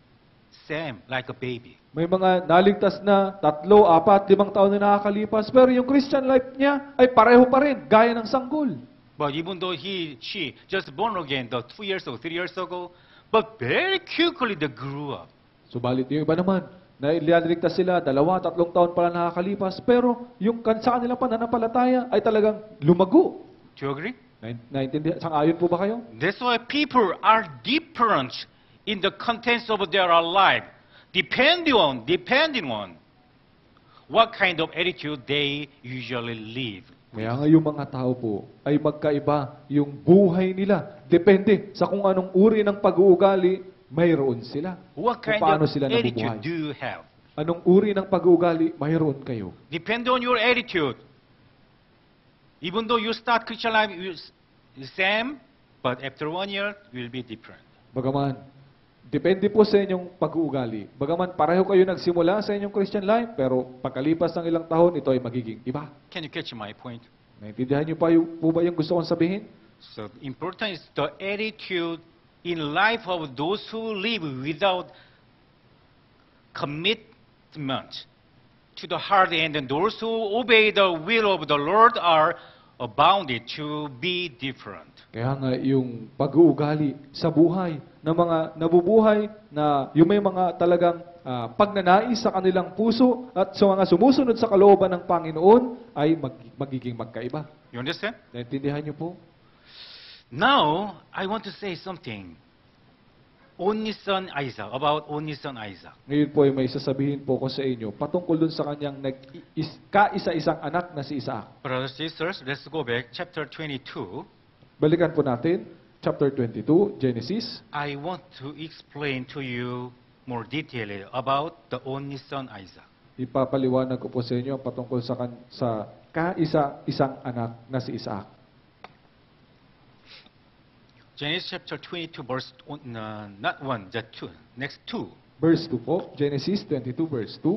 same like a baby. May mga naligtas na tatlo, apat, limang taon na nakakalipas, pero yung Christian life niya ay pareho pa rin, gaya ng sanggol. But even though he, she just born again, the two years or three years ago, but very quickly they grew up. Subalit yung iba naman, na ililigtas sila, dalawa, tatlong taon pala nakakalipas, pero yung kan- sa kanilang pananampalataya ay talagang lumago. Do you agree? Nain- Naintindihan? Sang-ayon po ba kayo? That's why people are different in the contents of their life, depending on, depending on what kind of attitude they usually live. Kaya nga yung mga tao po ay magkaiba yung buhay nila. Depende sa kung anong uri ng pag-uugali mayroon sila. What Kung kind paano of sila attitude nabubuhay. do you have? Anong uri ng pag-uugali mayroon kayo. Depend on your attitude. Even though you start Christian life you s- the same, but after one year, you will be different. Bagaman, depende po sa inyong pag-uugali. Bagaman, pareho kayo nagsimula sa inyong Christian life, pero pagkalipas ng ilang taon, ito ay magiging iba. Can you catch my point? Naintindihan niyo pa yung, po ba yung gusto kong sabihin? So important is the attitude in life of those who live without commitment to the heart, and then those who obey the will of the Lord are bounded to be different. Kaya nga yung pag-uugali sa buhay ng mga nabubuhay na yung may mga talagang ah, pagnanais sa kanilang puso at sa mga sumusunod sa kalooban ng Panginoon ay mag- magiging magkaiba. You understand? Naintindihan niyo po? Now, I want to say something. Only son Isaac, about only son Isaac. Ngayon po ay may sasabihin po ko sa inyo patungkol dun sa kanyang nag is, kaisa-isang anak na si Isaac. Brothers and sisters, let's go back, chapter twenty-two. Balikan po natin, chapter twenty-two, Genesis. I want to explain to you more detailedly about the only son Isaac. Ipapaliwanag ko po sa inyo patungkol sa, kan- sa kaisa-isang anak na si Isaac. Genesis chapter twenty-two, verse, uh, not one, the two, next two. Verse two po, Genesis twenty-two, verse two.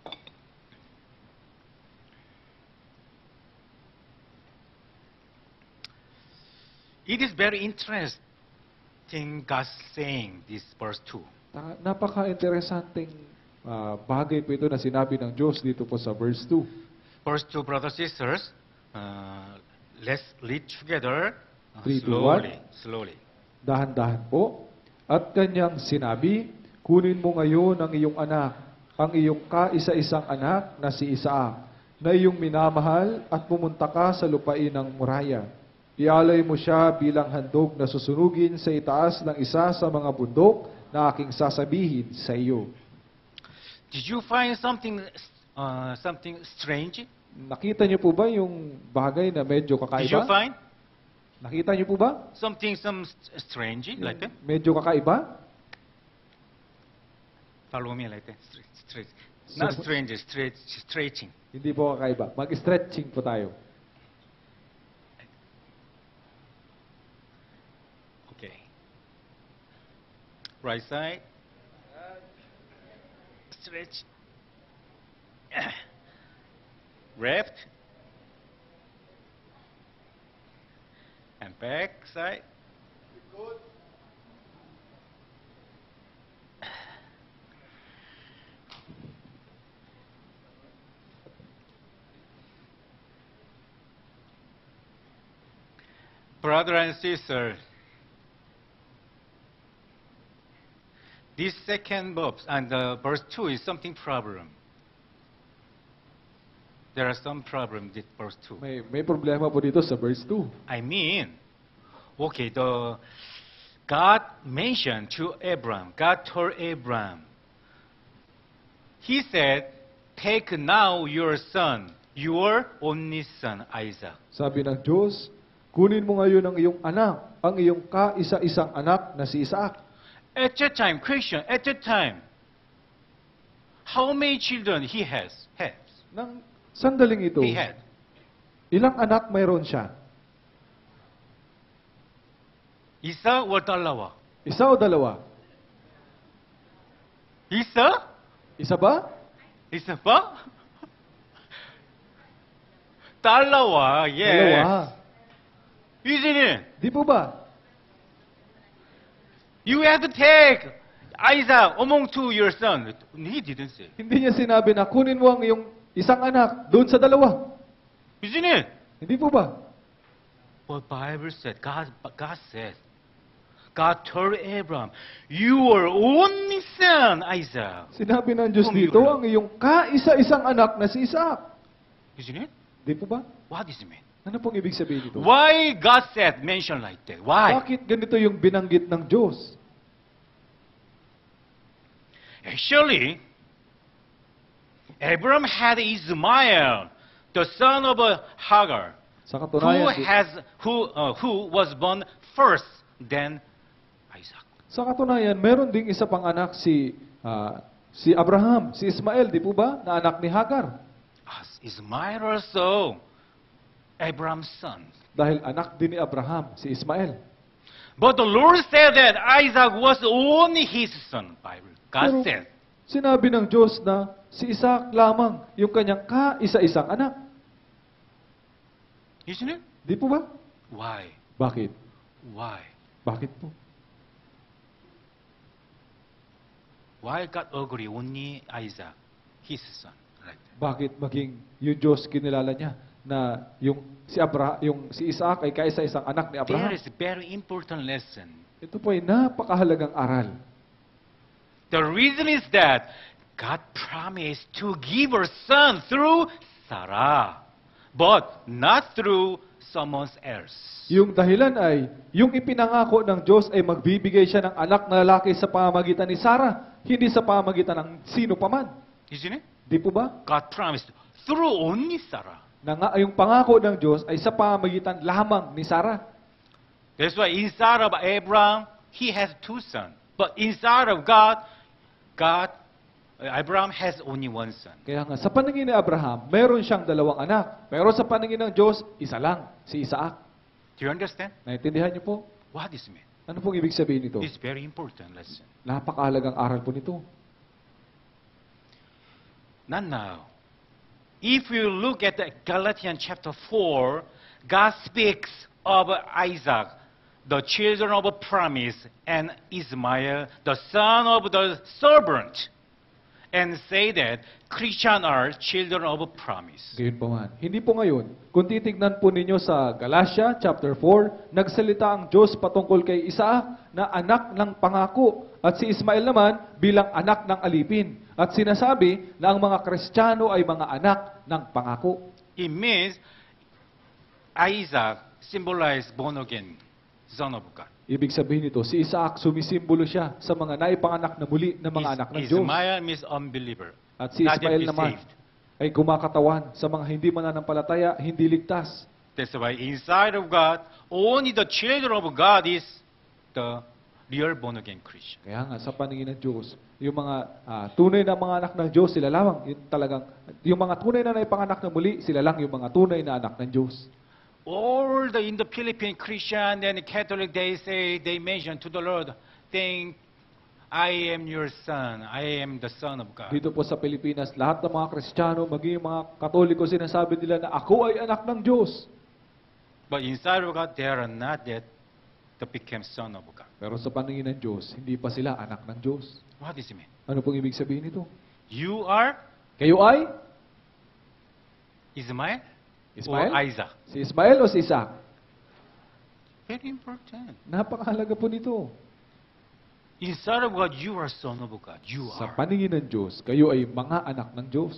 It is very interesting God saying this verse two. Ta- Napaka-interesanting ah, bagay po ito na sinabi ng Diyos dito po sa verse two. Verse two, brothers and sisters, uh, let's read together uh, Three, two, slowly, slowly. Dahan-dahan po. At kanyang sinabi, kunin mo ngayon ang iyong anak, ang iyong kaisa-isang anak na si Isaac, na iyong minamahal at pumunta ka sa lupain ng Moriah. Ialay mo siya bilang handog na susunugin sa itaas ng isa sa mga bundok na aking sasabihin sa iyo. Did you find something, uh, something strange? Nakita niyo po ba yung bagay na medyo Did you kakaiba? find Nakita niyo po ba? something, some st- strange like that? Medyo kakaiba? Follow me like that. Straight, straight. Not So- strange, straight, stretching. Hindi po kakaiba. Mag-stretching po tayo. Okay. Right side. Stretch. Left. And back side. Brother and sister, this second verse and uh, verse two is something problem. There are some problem with verse two. May, may problema po dito sa verse two. I mean, okay, the God mentioned to Abraham, God told Abraham, He said, take now your son, your only son, Isaac. Sabi ng Diyos, kunin mo ngayon ang iyong anak, ang iyong kaisa-isang anak na si Isaac. At that time, question, at that time, how many children he has? Has. Nang sandaling ito, He had. ilang anak mayroon siya? Isa or dalawa? Isa o dalawa? Isa? Isa ba? Isa ba? Dalawa, yes. Dalawa. Isn't it? Di po ba? You have to take Isaac among two your son. He didn't say. Hindi niya sinabi na kunin mo ang iyong isang anak doon sa dalawa. Isn't it? Hindi po ba? But Bible said, God, God said, God told Abraham, your only son, Isaac. Sinabi ng Diyos Whom you dito, love. ang iyong kaisa-isang anak na si Isaac. Isn't it? Di po ba? What does it mean? Ano pong ibig sabihin dito? Why God said, mention like that? Why? Bakit ganito yung binanggit ng Diyos? Actually, Abraham had Ismail, the son of uh, Hagar, Sa who katunayan, di- has who uh, who was born first, then Isaac. sa katunayan, meron ding isa pang anak si ah, si Abraham, si Ismael, di po ba? Na anak ni Hagar. As Ismail also, Abraham's son. Dahil anak din ni Abraham, si Ismael. But the Lord said that Isaac was only his son. Bible. God Pero said. sinabi ng Diyos na si Isaac lamang yung kanyang kaisa-isang anak. Isn't it? Di po ba? Why? Bakit? Why? Bakit po? Why God agree only Isaac, his son? Right. Bakit maging yung Diyos kinilala niya na yung si Abra, yung si Isaac ay kaisa-isang anak ni There Abraham? is a very important lesson. Ito po ay napakahalagang aral. The reason is that God promised to give her son through Sarah, but not through someone else. Yung dahilan ay, yung ipinangako ng Diyos ay magbibigay siya ng anak na lalaki sa pamamagitan ni Sarah, hindi sa pamamagitan ng sino paman. Isn't it? Di po ba? God promised through only Sarah. Na nga, yung pangako ng Diyos ay sa pamamagitan lamang ni Sarah. That's why inside of Abraham, he has two sons. But inside of God, God, Abraham has only one son. Kaya nga, sa paningin ni Abraham, meron siyang dalawang anak. Pero sa paningin ng Diyos, isa lang, si Isaac. Do you understand? Naintindihan niyo po? What this means? Ano pong ibig sabihin nito? This is very important lesson. Napakahalagang aral po nito. Not now. If you look at the Galatians chapter four, God speaks of Isaac, the children of promise, and Ismail, the son of the servant. and say that Christians are children of promise. Gayon pa man. Hindi po ngayon. Kung titignan po ninyo sa Galatia chapter four, nagsalita ang Diyos patungkol kay Isaac na anak ng pangako at si Ismael naman bilang anak ng alipin. At sinasabi na ang mga Kristiyano ay mga anak ng pangako. It means Isaac symbolizes born again, son of God. Ibig sabihin nito, si Isaac sumisimbolo siya sa mga naipanganak na muli na mga Is- anak ng Diyos. Ismael means unbeliever. At si not yet Ismael be naman saved. ay kumakatawan sa mga hindi mananampalataya, hindi ligtas. That's why inside of God, only the children of God is the real born again Christian. Kaya nga, sa paningin ng Diyos, yung mga ah, tunay na mga anak ng Diyos, sila lamang. Yung, talagang, yung mga tunay na naipanganak na muli, sila lang yung mga tunay na anak ng Diyos. All the in the Philippine Christian and Catholic, they say, they mention to the Lord, think, I am your son, I am the son of God. Dito po sa Pilipinas, lahat ng mga Kristiyano, maging yung mga Katoliko, sinasabi nila na ako ay anak ng Diyos. But inside of God, they are not yet to become son of God. Pero sa paningin ng Diyos, hindi pa sila anak ng Diyos. What does it mean? Ano pong ibig sabihin nito? You are Kayo ay Ismael, Ismael? or Isaac? Si Ismael o si Isaac? Very important. Napakahalaga po nito. Inside of God, you are son of God. You Sa are. paningin ng Diyos, kayo ay mga anak ng Diyos.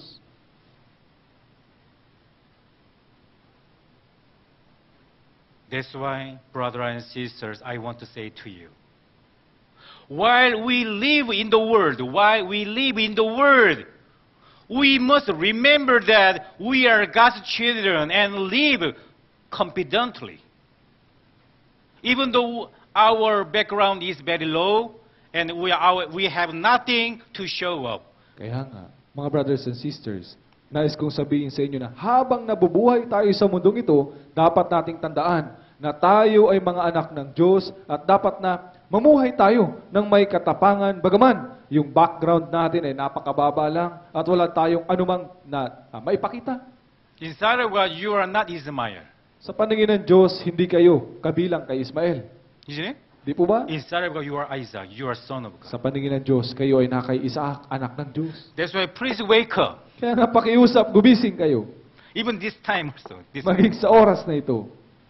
That's why, brothers and sisters, I want to say to you, while we live in the world, while we live in the world, we must remember that we are God's children and live confidently. Even though our background is very low and we, are, we have nothing to show up. Kaya nga, mga brothers and sisters, nais kong sabihin sa inyo na habang nabubuhay tayo sa mundong ito, dapat nating tandaan na tayo ay mga anak ng Diyos at dapat na mamuhay tayo ng may katapangan. Bagaman, yung background natin ay napakababa lang at wala tayong anumang na ah, maipakita. Inside of God, you are not Ismael. Sa paningin ng Diyos, hindi kayo kabilang kay Ismael. Isn't it? Di po ba? Inside of God, you are Isaac. You are son of God. Sa paningin ng Diyos, kayo ay na kay Isaac, anak ng Diyos. That's why please wake up. Kaya napakiusap, gumising kayo. Even this time also. This Maging sa oras na ito.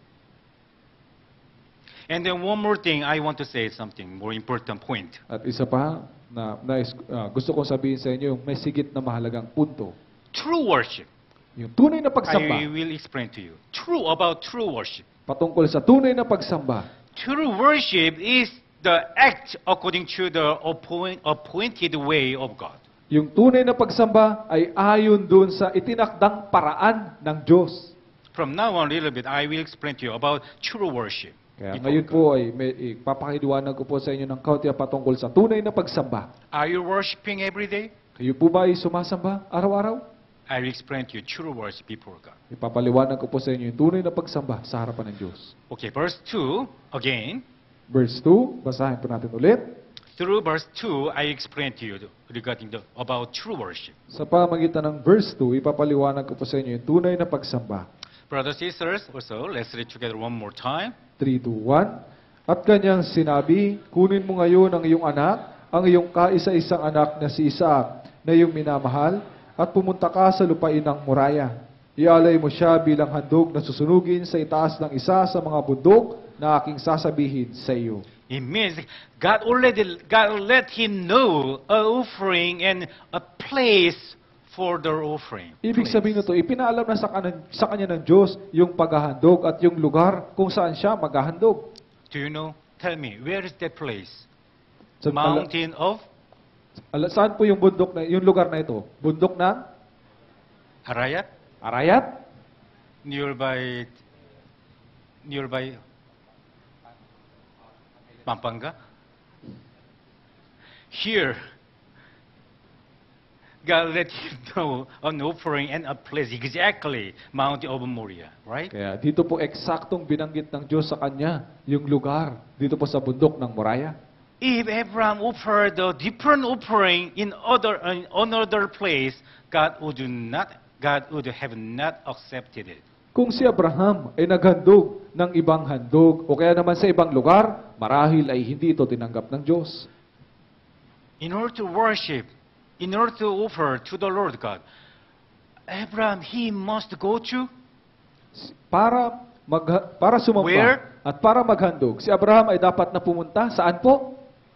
And then one more thing, I want to say something more important point. At isa pa, na, nais- ah, gusto kong sabihin sa inyo, may sigit na mahalagang punto. True worship. Yung tunay na I pagsamba, will explain to you. True about true worship. patungkol sa tunay na pagsamba. True worship is the act according to the appoint, appointed way of God. Yung tunay na pagsamba ay ayon doon sa itinakdang paraan ng Diyos. From now on a little bit, I will explain to you about true worship. Kaya before ngayon God. po ay may, ipapakiliwanag ko po sa inyo ng kaunti patungkol sa tunay na pagsamba. Are you worshiping every day? Kayo po ba ay sumasamba araw-araw? I will explain to you true worship before God. Ipapaliwanag ko po sa inyo yung tunay na pagsamba sa harapan ng Diyos. Okay, verse two, again. Verse two, basahin po natin ulit. Through verse two, I explain to you regarding the, about true worship. Sa pamagitan ng verse two, ipapaliwanag ko po sa inyo yung tunay na pagsamba. Brothers and sisters, also, let's read together one more time. three, two, one. At kanyang sinabi, kunin mo ngayon ang iyong anak, ang iyong kaisa-isang anak na si Isaac, na iyong minamahal, at pumunta ka sa lupain ng Moraya. Ialay mo siya bilang handog na susunugin sa itaas ng isa sa mga bundok na aking sasabihin sa iyo. It means God already God let him know a offering and a place for their offering. Ibig Place. sabihin nito, ipinaalam na sa, kanan, sa kanya ng Diyos yung paghahandog at yung lugar kung saan siya maghahandog. Do you know? Tell me, where is that place? Sa, ala, Mountain of ala, saan po yung bundok na yung lugar na ito? Bundok ng Harayat? Arayat? Nearby nearby Pampanga? Here, God let him know an offering and a place exactly, Mount of Moriah, right? Kaya dito po eksaktong binanggit ng Diyos sa kanya yung lugar dito po sa bundok ng Moraya. If Abraham offered a different offering in other in another place, God would not God would have not accepted it. Kung si Abraham ay naghandog ng ibang handog o kaya naman sa ibang lugar, marahil ay hindi ito tinanggap ng Diyos. In order to worship, in order to offer to the Lord God, Abraham, he must go to Para mag para sumamba Where? at para maghandog, si Abraham ay dapat na pumunta saan po?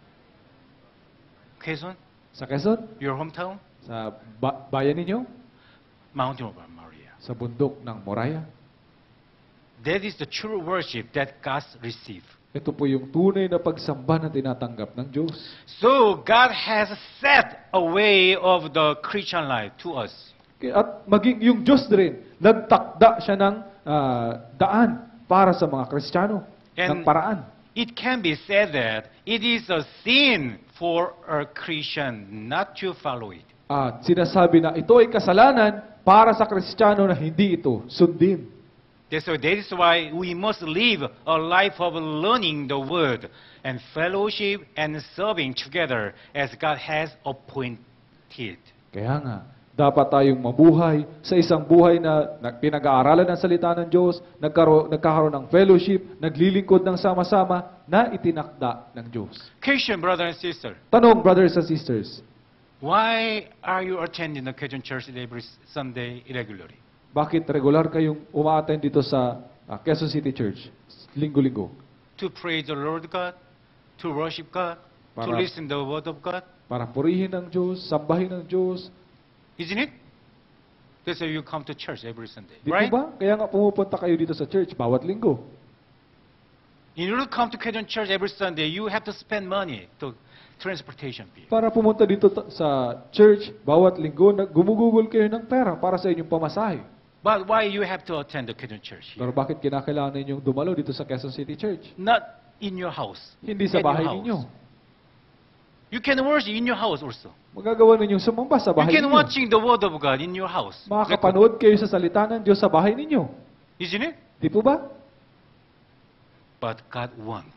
Quezon, Sa Quezon? your hometown, Sa ba- bayan ninyo? Mountain of Moriah. Sa bundok ng Moriah? That is the true worship that God receives. Ito po yung tunay na pagsamba na tinatanggap ng Diyos. So God has set a way of the Christian life to us. At maging yung Diyos rin, nagtakda siya ng ah, daan para sa mga Kristiyano, ng And paraan. it can be said that it is a sin for a Christian not to follow it. At sinasabi na ito ay kasalanan para sa Kristiyano na hindi ito sundin. That's why, that is why we must live a life of learning the Word and fellowship and serving together as God has appointed. Kaya nga, dapat tayong mabuhay sa isang buhay na, na pinag-aaralan ng salita ng Diyos, nagkaro, nagkakaroon ng fellowship, naglilingkod ng sama-sama na itinakda ng Diyos. Christian brother and sister, Tanong, brothers and sisters, why are you attending the Christian church every Sunday irregularly? bakit regular kayong umaattend dito sa ah, Quezon City Church, linggo-linggo? To praise the Lord God, to worship God, to Para- listen the Word of God, Para purihin ng Diyos, sambahin ng Diyos. isn't it? That's why you come to church every Sunday, Di right? po ba? Kaya nga pumupunta kayo dito sa church bawat linggo. In order to come to Christian church every Sunday, you have to spend money to transportation fee. Para pumunta dito ta- sa church bawat linggo, nag- gumugugol kayo ng pera para sa inyong pamasahe. But why you have to attend the Christian church here? Pero bakit kinakailangan ninyong dumalo dito sa Quezon City Church? Not in your house. Hindi sa at your bahay house. ninyo. You can worship in your house also. Magagawa ninyong sumamba sa You bahay can ninyo. watching the Word of God in your house. Makakapanood kayo sa salita ng Diyos sa bahay ninyo. Isn't it? Di po ba? But God wants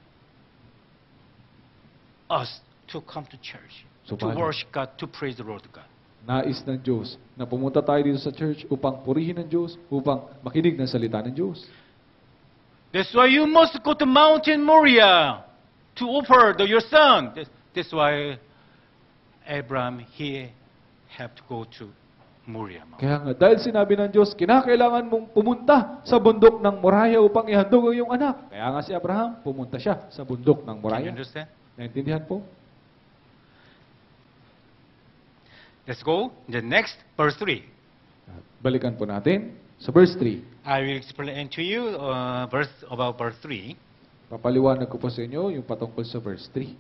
us to come to church, to Subalit. worship God, to praise the Lord God. Nais ng Diyos na pumunta tayo dito sa church upang purihin ng Diyos, upang makinig ng salita ng Diyos. That's why you must go to Mountain Moriah to offer the, your son. That's, that's why Abraham, he have to go to Moriah Mountain. Kaya nga, dahil sinabi ng Diyos, kinakailangan mong pumunta sa bundok ng Moriah upang ihandog ang iyong anak. Kaya nga si Abraham, pumunta siya sa bundok ng Can you Moriah. understand? Naintindihan po? Let's go. The next, verse three. At balikan po natin sa verse three. I will explain to you uh, verse about verse three. Papaliwanag ko po sa inyo yung patungkol sa verse three.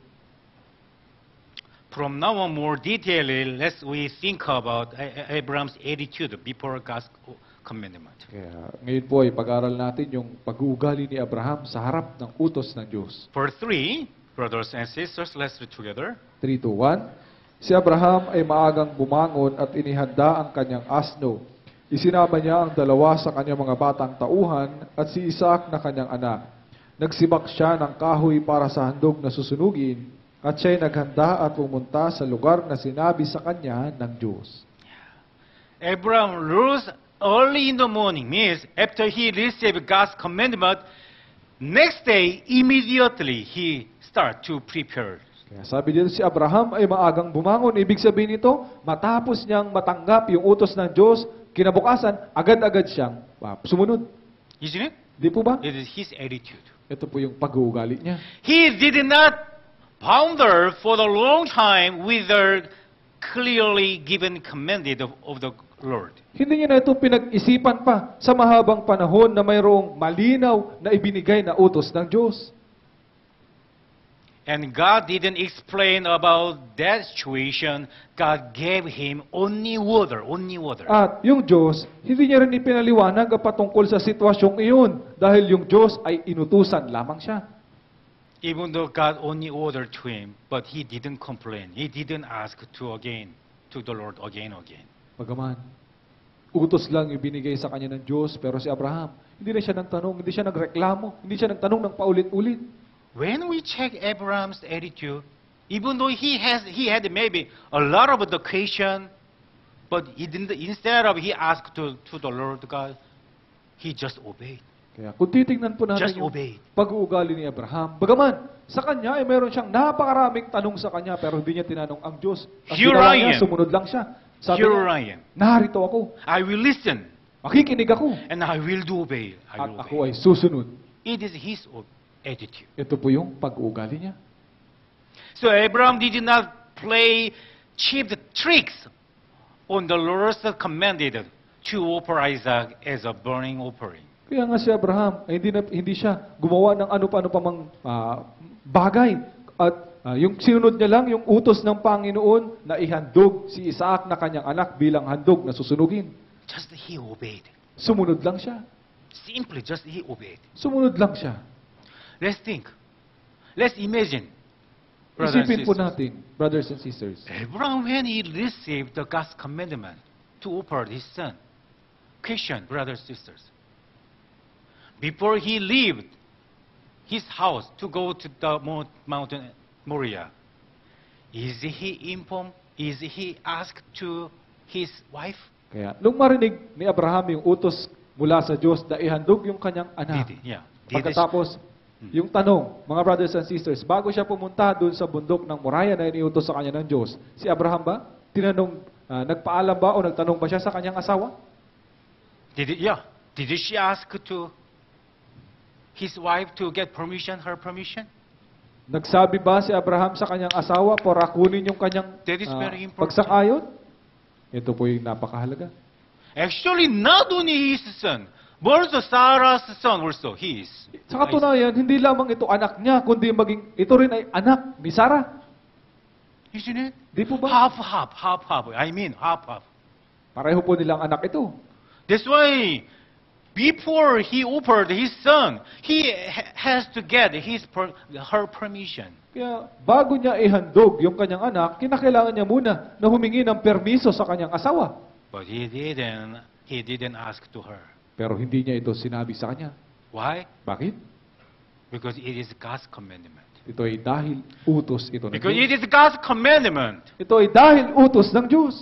From now on, more detailedly, let's we think about A- A- Abraham's attitude before God's commandment. Kaya ngayon po ay pag-aral natin yung pag-uugali ni Abraham sa harap ng utos ng Diyos. Verse three, brothers and sisters, let's read together. three, two, one. Si Abraham ay maagang bumangon at inihanda ang kanyang asno. Isinama niya ang dalawa sa kanyang mga batang tauhan at si Isaac na kanyang anak. Nagsibak siya ng kahoy para sa handog na susunugin at siya'y naghanda at pumunta sa lugar na sinabi sa kanya ng Diyos. Abraham rose early in the morning, means after he received God's commandment, next day, immediately he start to prepare. Kaya sabi dito si Abraham ay maagang bumangon. Ibig sabihin nito, matapos niyang matanggap yung utos ng Diyos, kinabukasan, agad-agad siyang uh, sumunod. Isn't it? Di po ba? It is his attitude. Ito po yung pag-uugali niya. He did not ponder for a long time with the clearly given commanded of, of the Lord. Hindi niya na ito pinag-isipan pa sa mahabang panahon na mayroong malinaw na ibinigay na utos ng Diyos. And God didn't explain about that situation. God gave him only water, only water. At yung Diyos, hindi niya rin ipinaliwanag ang patungkol sa sitwasyong iyon dahil yung Diyos ay inutusan lamang siya. Even though God only ordered to him, but he didn't complain. He didn't ask to again, to the Lord again, again. Pagaman, utos lang yung binigay sa kanya ng Diyos, pero si Abraham, hindi na siya nagtanong, hindi siya nagreklamo, hindi siya nagtanong ng paulit-ulit. When we check Abraham's attitude, even though he has, he had maybe a lot of the question, but he didn't, instead of he asked to, to the Lord God, he just obeyed. Kaya kung titingnan po natin Just yung obey. pag-uugali ni Abraham, bagaman, sa kanya ay meron siyang napakaraming tanong sa kanya pero hindi niya tinanong ang Diyos. Ang Here ginawa I niya, am. sumunod lang siya. Sabi Here niya, I am. narito ako, I will listen, makikinig ako, and I will do obey. I at will ako obey. ay susunod. It is his o- attitude. Ito po yung pag-uugali niya. So Abraham did not play cheap tricks on the Lord's commanded to offer Isaac as a burning offering. Kaya nga si Abraham, ay hindi, na, hindi siya gumawa ng ano pa ano pa mang ah, bagay. At ah, yung sinunod niya lang, yung utos ng Panginoon na ihandog si Isaac na kanyang anak bilang handog na susunugin. Just he obeyed. Sumunod lang siya. Simply just he obeyed. Sumunod lang siya. Let's think. Let's imagine. Brothers and Isipin po sisters. natin, brothers and sisters. Abraham, when he received the God's commandment to offer his son, question, brothers and sisters. Before he left his house to go to the Mount, Mountain Moriah, is he informed? Is he asked to his wife? Kaya, nung marinig ni Abraham yung utos mula sa Diyos na ihandog yung kanyang anak, Did he? Yeah. Did he- pagkatapos, yung tanong, mga brothers and sisters, bago siya pumunta doon sa bundok ng Moriah na iniutos sa kanya ng Diyos, si Abraham ba, tinanong, ah, nagpaalam ba o nagtanong ba siya sa kanyang asawa? Did he, yeah. Did she ask to his wife to get permission, her permission? Nagsabi ba si Abraham sa kanyang asawa para kunin yung kanyang That is ah, very important. pagsang-ayon? Ito po yung napakahalaga. Actually, not only his son, but also Sarah's son also, his. Sa katunayan, hindi lamang ito anak niya, kundi maging ito rin ay anak ni Sarah. Isn't it? Di po ba? Half, half, half, half. I mean, half, half. Pareho po nilang anak ito. That's why, before he offered his son, he ha- has to get his per- her permission. Kaya bago niya ihandog yung kanyang anak, kinakailangan niya muna na humingi ng permiso sa kanyang asawa. But he didn't. He didn't ask to her. Pero hindi niya ito sinabi sa kanya. Why? Bakit? Because it is God's commandment. Ito ay dahil utos ito ng Because Diyos. it is God's commandment. Ito ay dahil utos ng Diyos.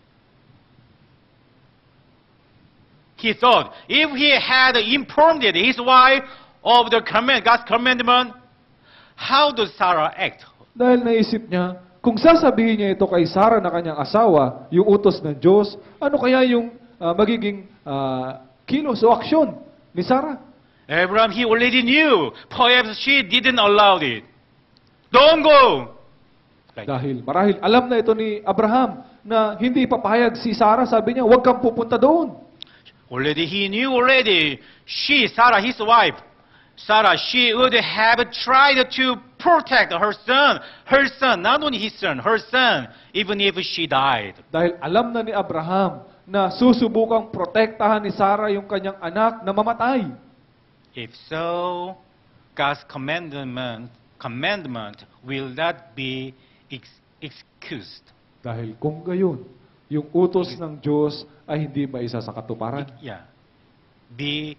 He thought if he had informed his wife of the command, God's commandment, how does Sarah act? Dahil naisip niya, kung sasabihin niya ito kay Sarah na kanyang asawa, yung utos ng Diyos, ano kaya yung ah, magiging ah, kilos o aksyon ni Sarah? Abraham, he already knew. Perhaps she didn't allow it. Don't go. Like, Dahil marahil alam na ito ni Abraham na hindi papayag si Sarah, sabi niya, huwag kang pupunta doon. already he knew already. She, Sarah, his wife, Sarah, she would have tried to protect her son, her son, not only his son, her son, even if she died. Dahil alam na ni Abraham na susubukang protektahan ni Sarah yung kanyang anak na mamatay. If so, God's commandment, commandment will not be ex- excused. Dahil kung gayon, yung utos ng Diyos ay hindi maisa sa katuparan. Yeah. Be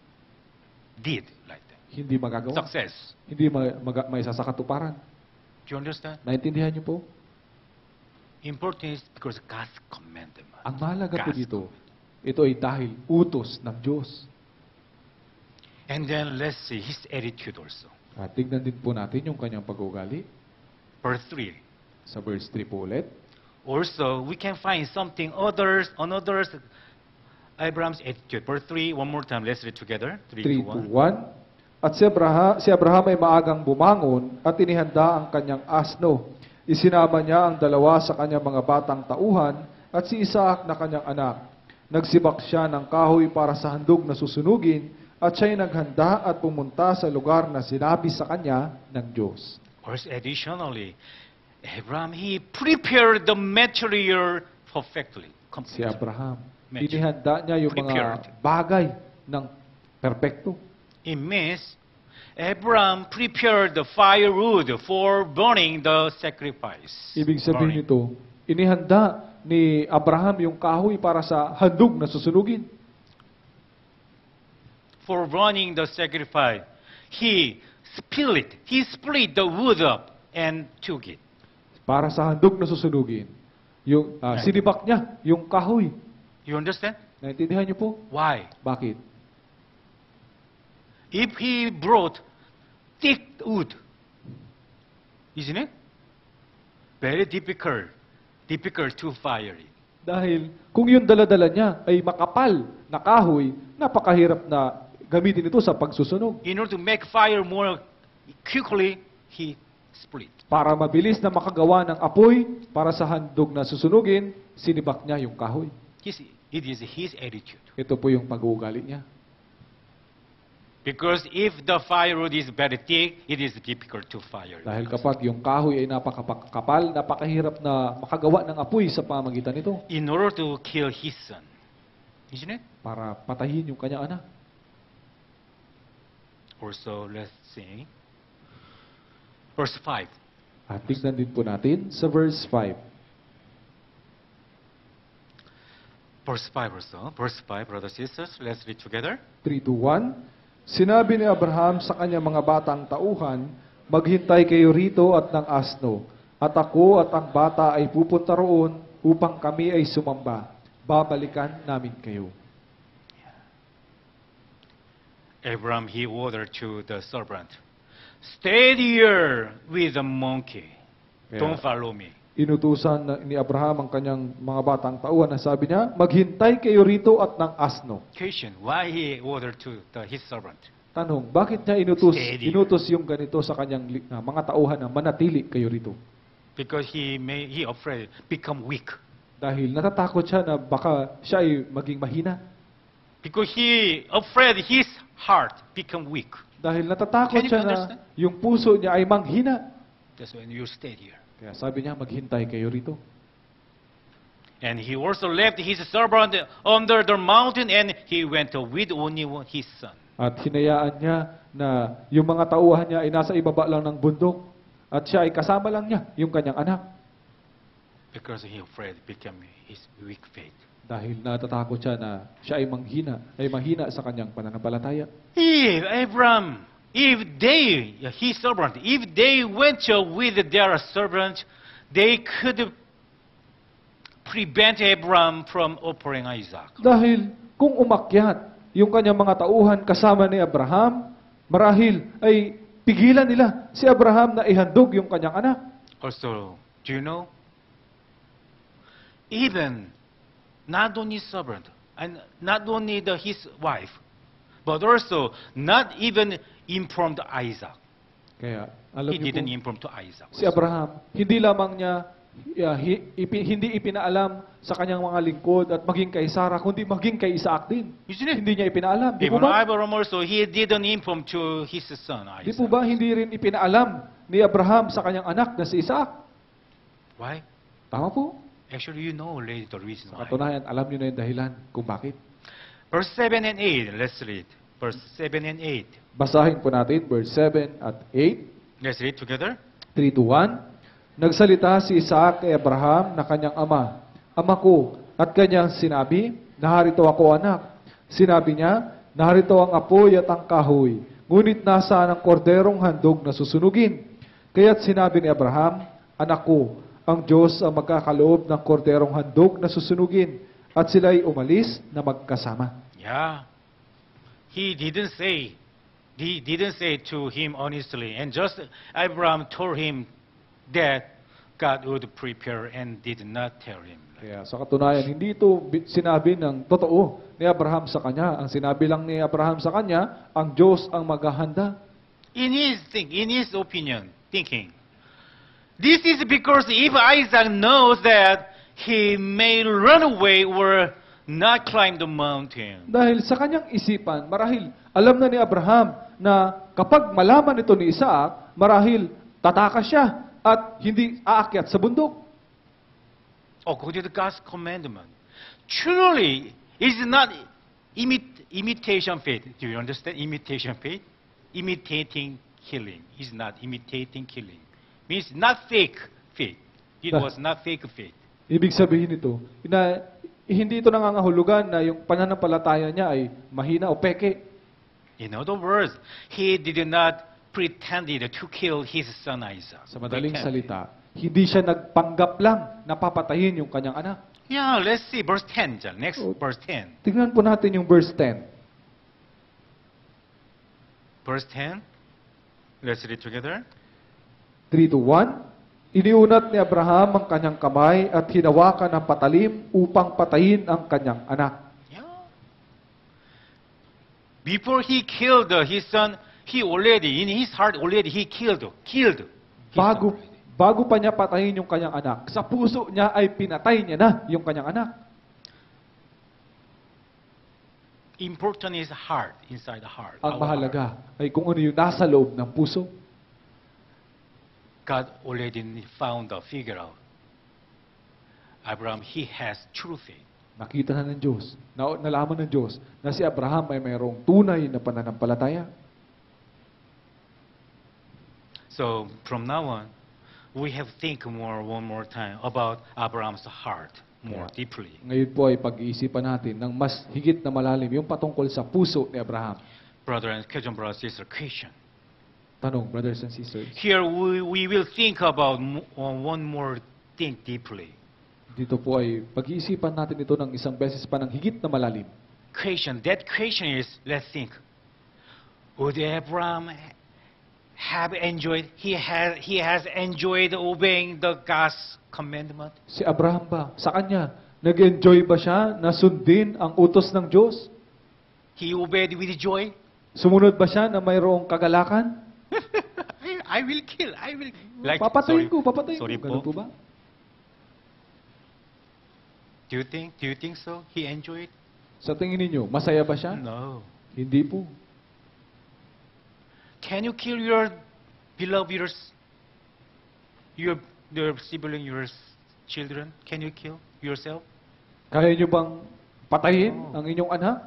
did like that. Hindi magagawa. Success. Hindi ma- maga- maisa sa katuparan. Do you understand? Naintindihan niyo po? Important is because God's commandment. Ang mahalaga po God's dito, ito ay dahil utos ng Diyos. And then let's see his attitude also. At tignan din po natin yung kanyang pag-ugali Verse three. sa verse three po ulit. Also, we can find something others, another Abraham's attitude. Verse three, one more time. Let's read together. three, three two, to one. one. At si Abraham, si Abraham ay maagang bumangon at inihanda ang kanyang asno. Isinama niya ang dalawa sa kanyang mga batang tauhan at si Isaac na kanyang anak. Nagsibak siya ng kahoy para sa handog na susunugin at siya'y naghanda at pumunta sa lugar na sinabi sa kanya ng Diyos. Verse additionally, Abraham, he prepared the material perfectly. Si Completely. Abraham, Medyo inihanda niya yung prepared. mga bagay ng perpekto. It means Abraham prepared the firewood for burning the sacrifice. Ibig sabihin Burning. nito, inihanda ni Abraham yung kahoy para sa handog na susunugin. For burning the sacrifice, he split, he split the wood up and took it. Para sa handog na susunugin. Yung, ah, Right. sinibak niya yung kahoy. You understand? Naintindihan niyo po? Why? Bakit? if he brought thick wood, isn't it? Very difficult, difficult to fire it. Dahil kung yung daladala niya ay makapal na kahoy, napakahirap na gamitin ito sa pagsusunog. In order to make fire more quickly, he split. Para mabilis na makagawa ng apoy para sa handog na susunugin, sinibak niya yung kahoy. His, it is his attitude. Ito po yung pag-uugali niya. Because if the firewood is very thick, it is difficult to fire. Dahil kapag yung kahoy ay napakakapal, napakahirap na makagawa ng apoy sa pamagitan nito. In order to kill his son, isn't it? Para patayin yung kanyang anak. Also, let's see. Verse five. At tignan din po natin sa verse five. Verse five also. Verse five, brothers and sisters, let's read together. three to one. Sinabi ni Abraham sa kanyang mga batang tauhan, maghintay kayo rito at ng asno, at ako at ang bata ay pupunta roon upang kami ay sumamba. Babalikan namin kayo. Abraham, he ordered to the servant, stay here with the monkey. Kaya- Don't follow me. Inutusan na- ni Abraham ang kanyang mga batang tauhan na sabi niya, maghintay kayo rito at ng asno. Question, why he ordered to the, his servant? Tanong, bakit niya inutos, Steady. inutos yung ganito sa kanyang li- ah, mga tauhan na manatili kayo rito? Because he may, he afraid become weak. Dahil natatakot siya na baka siya ay maging mahina. Because he afraid his heart become weak. Dahil natatakot Can you siya na understand? yung puso niya ay manghina. That's when you stay here. Kaya sabi niya, maghintay kayo rito. And he also left his servant under the mountain, and he went with only his son. At hinayaan niya na yung mga tauhan niya ay nasa ibaba lang ng bundok. At siya ay kasama lang niya, yung kanyang anak. Because he afraid become his weak faith. Dahil natatakot siya na siya ay manghina, ay mahina sa kanyang pananampalataya. If Abraham, if they, his servant, if they went with their servant, they could prevent Abraham from offering Isaac. Dahil kung umakyat yung kanyang mga tauhan kasama ni Abraham, marahil ay pigilan nila si Abraham na ihandog yung kanyang anak. Also, do you know? Even not only servant, and not only the, his wife, but also not even informed Isaac. Kaya, alam He niyo didn't po, inform to Isaac. si Abraham, hindi lamang niya uh, hi- ipi- hindi ipinaalam sa kanyang mga lingkod at maging kay Sarah, kundi maging kay Isaac din. Isn't it? Hindi niya ipinaalam. Di po Even ba? Abraham also, he didn't inform to his son Di po Isaac. ba hindi rin ipinaalam ni Abraham sa kanyang anak na si Isaac? Why? Tama po. Actually, you know already the reason Sa why. katunayan, alam niyo na yung dahilan kung bakit. Verse seven and eight, let's read. Verse seven and eight. Basahin po natin verse seven at eight. Let's read together. three to one. Nagsalita si Isaac kay Abraham na kanyang ama, Ama ko, at kanyang sinabi, Naharito ako anak. Sinabi niya, Naharito ang apoy at ang kahoy, ngunit nasaan ang korderong handog na susunugin? Kaya't sinabi ni Abraham, Anak ko, ang Diyos ang magkakaloob ng korderong handog na susunugin, at sila'y umalis na magkasama. Yeah. He didn't say, he didn't say to him honestly. And just Abraham told him that God would prepare and did not tell him. Kaya sa katunayan, hindi ito bi- sinabi ng totoo ni Abraham sa kanya. Ang sinabi lang ni Abraham sa kanya, ang Diyos ang maghahanda. In his think, in his opinion, thinking, this is because if Isaac knows that he may run away or not climb the mountain, Dahil sa kanyang isipan, marahil alam na ni Abraham na kapag malaman ito ni Isaac, marahil tatakas siya at hindi aakyat sa bundok. according to God's commandment, truly is not imit- imitation faith. Do you understand imitation faith? Imitating killing is not imitating killing. Means not fake faith. It Ah. was not fake faith. Ibig sabihin ito, na hindi ito nangangahulugan na yung pananampalataya niya ay mahina o peke. In other words, he did not pretended to kill his son Isaac. Sa madaling Pretend. salita, hindi siya nagpanggap lang na papatayin yung kanyang anak. Yeah, let's see verse ten. John. Next Oh. verse ten. Tingnan po natin yung verse ten. Verse ten. Let's read together. three to one. Iniunat ni Abraham ang kanyang kamay at hinawakan ang patalim upang patayin ang kanyang anak. Yeah. Before he killed uh, his son, he already, in his heart already, he killed, killed. his Bago, son. bago pa niya patayin yung kanyang anak, sa puso niya ay pinatay niya na yung kanyang anak. Important is heart, inside the heart. Ang our mahalaga heart. ay kung ano yung nasa loob ng puso. God already found out, figure out. Abraham, he has true faith. Nakita na ng Diyos, na, nalaman ng Diyos na si Abraham ay mayroong tunay na pananampalataya. So from now on, we have think more one more time about Abraham's heart more Yeah. deeply. Ngayon po ay pag-iisipan natin ng mas higit na malalim yung patungkol sa puso ni Abraham. Brother and Christian brother, sister, Christian. Tanong, brothers and sisters. Here we, we will think about mo- on one more thing deeply. Dito po ay pag-iisipan natin ito ng isang beses pa ng higit na malalim. Creation, that creation is, let's think, would Abraham have enjoyed, he has, he has enjoyed obeying the God's commandment? Si Abraham ba, sa kanya, nag-enjoy ba siya na sundin ang utos ng Diyos? He obeyed with joy? Sumunod ba siya na mayroong kagalakan? I, I will kill, I will like, Papatayin sorry, ko, papatayin sorry ko. Ganun po. po ba? Do you think, do you think so? He enjoyed? Sa tingin ninyo, masaya ba siya? No. Hindi po. Can you kill your beloved, your, s- your, your sibling, your s- children? Can you kill yourself? Kaya nyo bang patayin Oh. ang inyong anak?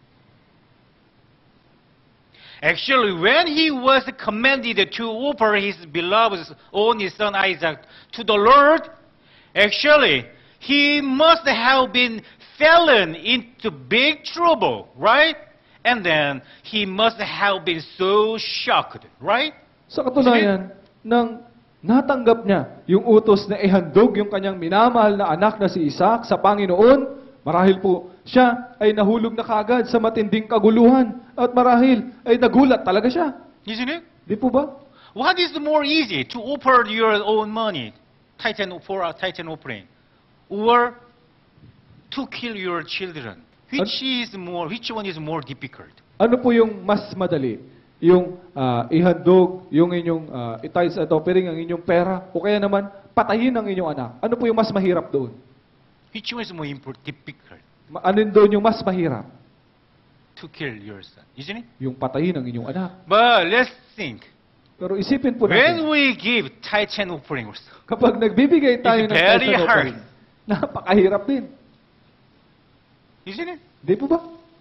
Actually, when he was commanded to offer his beloved only son Isaac to the Lord, actually, he must have been fallen into big trouble, right? And then he must have been so shocked, right? Sa katunayan, nang natanggap niya yung utos na ihandog yung kanyang minamahal na anak na si Isaac sa Panginoon, marahil po siya ay nahulog na kaagad sa matinding kaguluhan at marahil ay nagulat talaga siya. Isn't it? Di po ba? What is more easy, to offer your own money, Titan for a Titan offering, or to kill your children? Which is more? Which one is more difficult? Ano po yung mas madali? Yung ah, ihandog, yung inyong uh, itithes at offering ang inyong pera, o kaya naman patayin ang inyong anak. Ano po yung mas mahirap doon? Which one is more import, difficult? Ma- Ano doon yung mas mahirap? To kill your son, isn't it? Yung patayin ang inyong anak. But let's think. Pero isipin po When natin, we give Titan offering also, kapag nagbibigay tayo It's ng very tithes and hard. offering, napakahirap din. isn't it? Di po ba?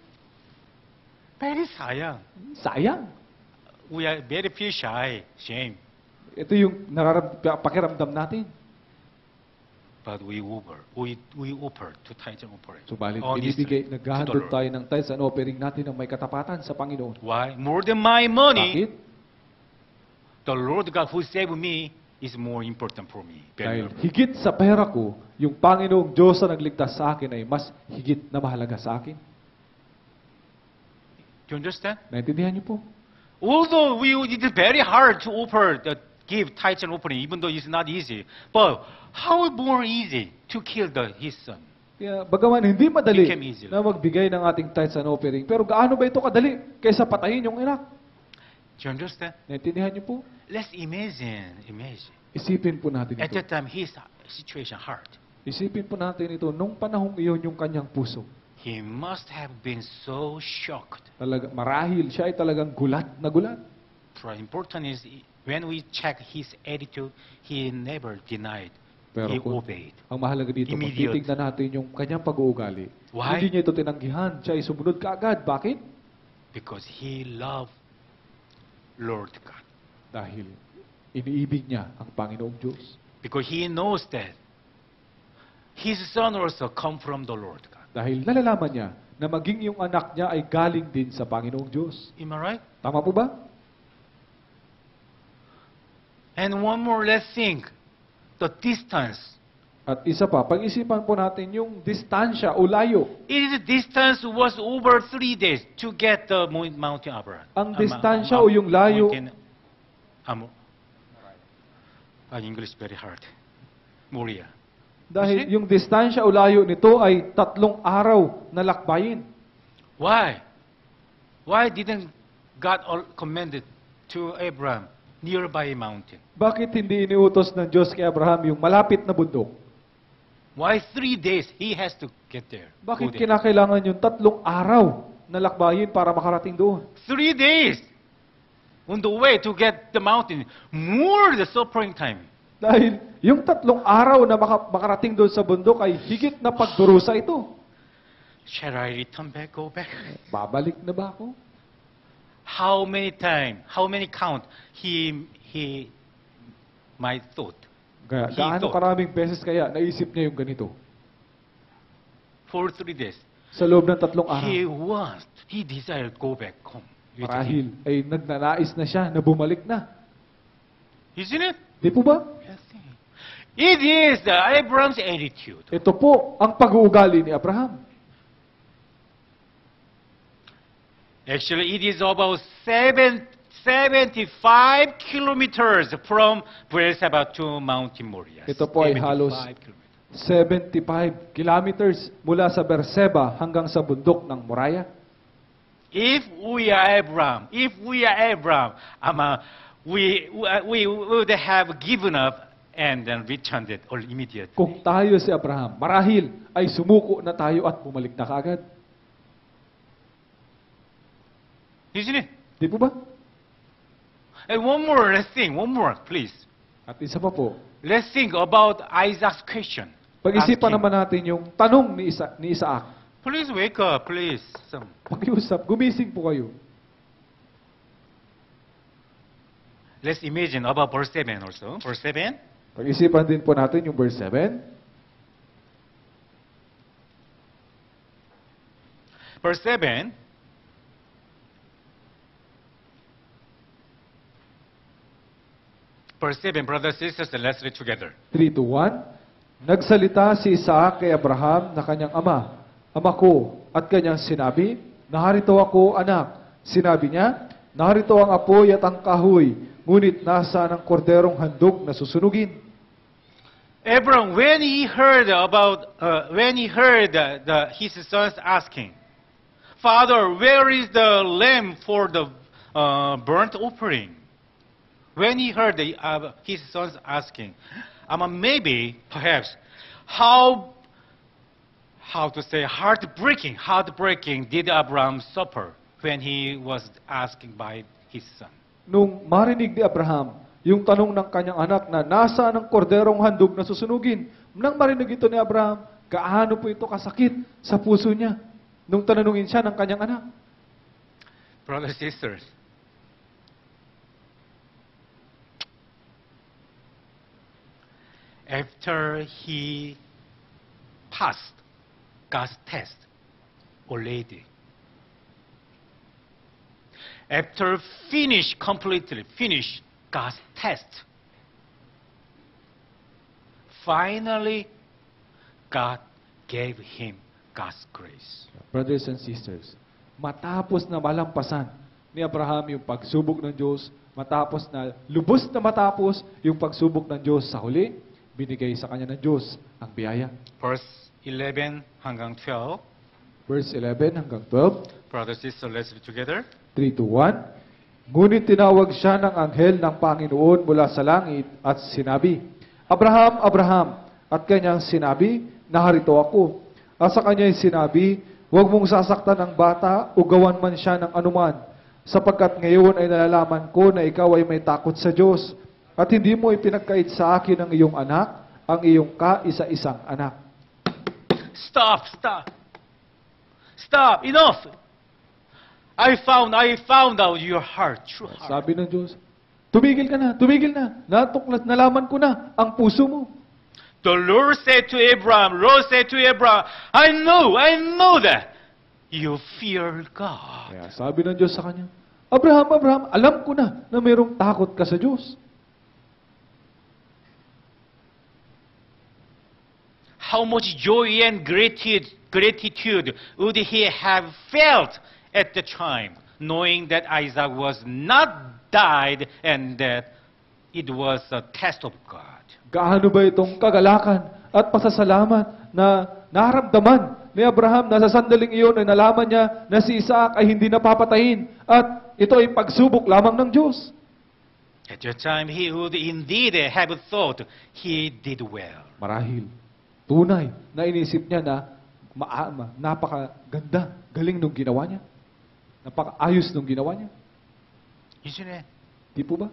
Very sayang. Sayang. We are very feel shy, shame. Ito yung nararam- pakiramdam natin. But we offer, we, we offer to Titan offering. Subalit, On this- binibigay, to the naghahandog Lord. tayo ng tithes and offering natin ng may katapatan sa Panginoon. Why? More than my money, Bakit? the Lord God who saved me is more important for me. Very Dahil important. higit sa pera ko, yung Panginoong Diyos na nagligtas sa akin ay mas higit na mahalaga sa akin. Do you understand? Naintindihan niyo po? Although we, it is very hard to offer the give Titan offering, even though it's not easy. But how more easy to kill the, his son? Kaya bagaman hindi madali Became easy. na magbigay ng ating tithes and offering, pero gaano ba ito kadali kaysa patayin yung anak? Do you understand? Naintindihan niyo po? Let's imagine, imagine. Isipin po natin At ito. that time, his situation hard. Isipin po natin ito, nung panahong iyon yung kanyang puso. He must have been so shocked. Talaga, marahil siya ay talagang gulat na gulat. The important is, when we check his attitude, he never denied. Pero He kung, obeyed. ang mahalaga dito, kung Immediate. titignan natin yung kanyang pag-uugali, Why? hindi niya ito tinanggihan. Siya ay sumunod kaagad. Bakit? Because he loved Lord God. Dahil iniibig niya ang Panginoong Diyos. Because he knows that his son also come from the Lord God. Dahil nalalaman niya na maging yung anak niya ay galing din sa Panginoong Diyos. Am I right? Tama po ba? And one more, let's think. The distance At isa pa, pag-isipan po natin yung distansya o layo. Its distance was over three days to get the Mo- Mountain Abraham. Ang Um, distansya um, o yung layo- Mountain, um, uh, English very hard. Moria. Dahil Kasi- yung distansya o layo nito ay tatlong araw na lakbayin. Why? Why didn't God all commanded to Abraham nearby mountain? Bakit hindi iniutos ng Diyos kay Abraham yung malapit na bundok? Why three days he has to get there? Bakit Go there? kinakailangan yung tatlong araw na lakbayin para makarating doon? Three days on the way to get the mountain, more the suffering time. Dahil yung tatlong araw na maka- makarating doon sa bundok ay higit na pagdurusa ito. Shall I return back, go back? Babalik na ba ako? How many time, how many count he, he might thought? Kaya, He gaano thought. karaming beses kaya naisip niya yung ganito? For three days. Sa loob ng tatlong araw. He wants, he desired go back home. with him. Marahil ay nagnanais na siya na bumalik na. Isn't it? Di po ba? It is the Abraham's attitude. Ito po ang pag-uugali ni Abraham. Actually, it is about seven, seventy-five kilometers from Beersheba to Mount Moriah. Ito po ay halos seventy-five kilometers. seventy-five kilometers mula sa Berseba hanggang sa bundok ng Moriah. If we are Abraham, if we are Abraham, um, uh, we, we would have given up and then returned it or immediately. Kung tayo si Abraham, marahil ay sumuko na tayo at bumalik na kaagad. Isn't it? Di po ba? And one more, let's think, one more, please. At isa pa po, Let's think about Isaac's question. pag-isipan Asking. naman natin yung tanong ni, Isa, ni Isaac. Please wake up, please. Some. Pakiusap, gumising po kayo. Let's imagine about verse seven also. Verse seven. Pag-isipan din po natin yung verse seven. Verse seven. Verse seven, brothers and sisters, let's read together. three to one. Nagsalita si Isaac kay Abraham na kanyang ama, Ama ko, at kanyang sinabi, Narito ako, anak. Sinabi niya, Narito ang apoy at ang kahoy, ngunit nasa ng korderong handog na susunugin. Abraham, when he heard about, uh, when he heard the, the, his sons asking, Father, where is the lamb for the uh, burnt offering? When he heard the, uh, his sons asking, um, maybe, perhaps, how, how to say, heartbreaking, heartbreaking did Abraham suffer when he was asking by his son? Nung marinig ni Abraham, yung tanong ng kanyang anak na nasa ng korderong handog na susunugin, nang marinig ito ni Abraham, gaano po ito kasakit sa puso niya nung tanunungin siya ng kanyang anak. Brothers and sisters, after he passed God's test already, after finish completely, finish God's test, finally God gave him God's grace. Brothers and sisters, matapos na malampasan ni Abraham yung pagsubok ng Diyos, matapos na lubos na matapos yung pagsubok ng Diyos sa huli, binigay sa kanya ng Diyos ang biyaya. Verse eleven hanggang twelve. Verse eleven hanggang twelve, Brothers and sisters, let's read together. three to one. Ngunit tinawag siya ng anghel ng Panginoon mula sa langit at sinabi, Abraham, Abraham, at kanyang sinabi, Naharito ako. At sa kanya'y sinabi, huwag mong sasaktan ang bata o gawan man siya ng anuman, sapagkat ngayon ay nalalaman ko na ikaw ay may takot sa Diyos, at hindi mo ipinagkait sa akin ang iyong anak, ang iyong kaisa-isang anak. Stop, stop. Stop, enough. I found, I found out your heart, true heart. Sabi ng Diyos, tumigil ka na, tumigil na. Natuklas, nalaman ko na ang puso mo. The Lord said to Abraham, Lord said to Abraham, I know, I know that you fear God. Kaya sabi ng Diyos sa kanya, Abraham, Abraham, alam ko na na mayroong takot ka sa Diyos. how much joy and gratitude, gratitude would he have felt at the time, knowing that Isaac was not died and that it was a test of God. Gaano ba itong kagalakan at pasasalamat na naramdaman ni Abraham na sa sandaling iyon ay nalaman niya na si Isaac ay hindi napapatayin at ito ay pagsubok lamang ng Diyos. At that time, he would indeed have thought he did well. Marahil, tunay na inisip niya na maama, napakaganda, galing nung ginawa niya. Napakaayos nung ginawa niya. Isn't it? Di po ba?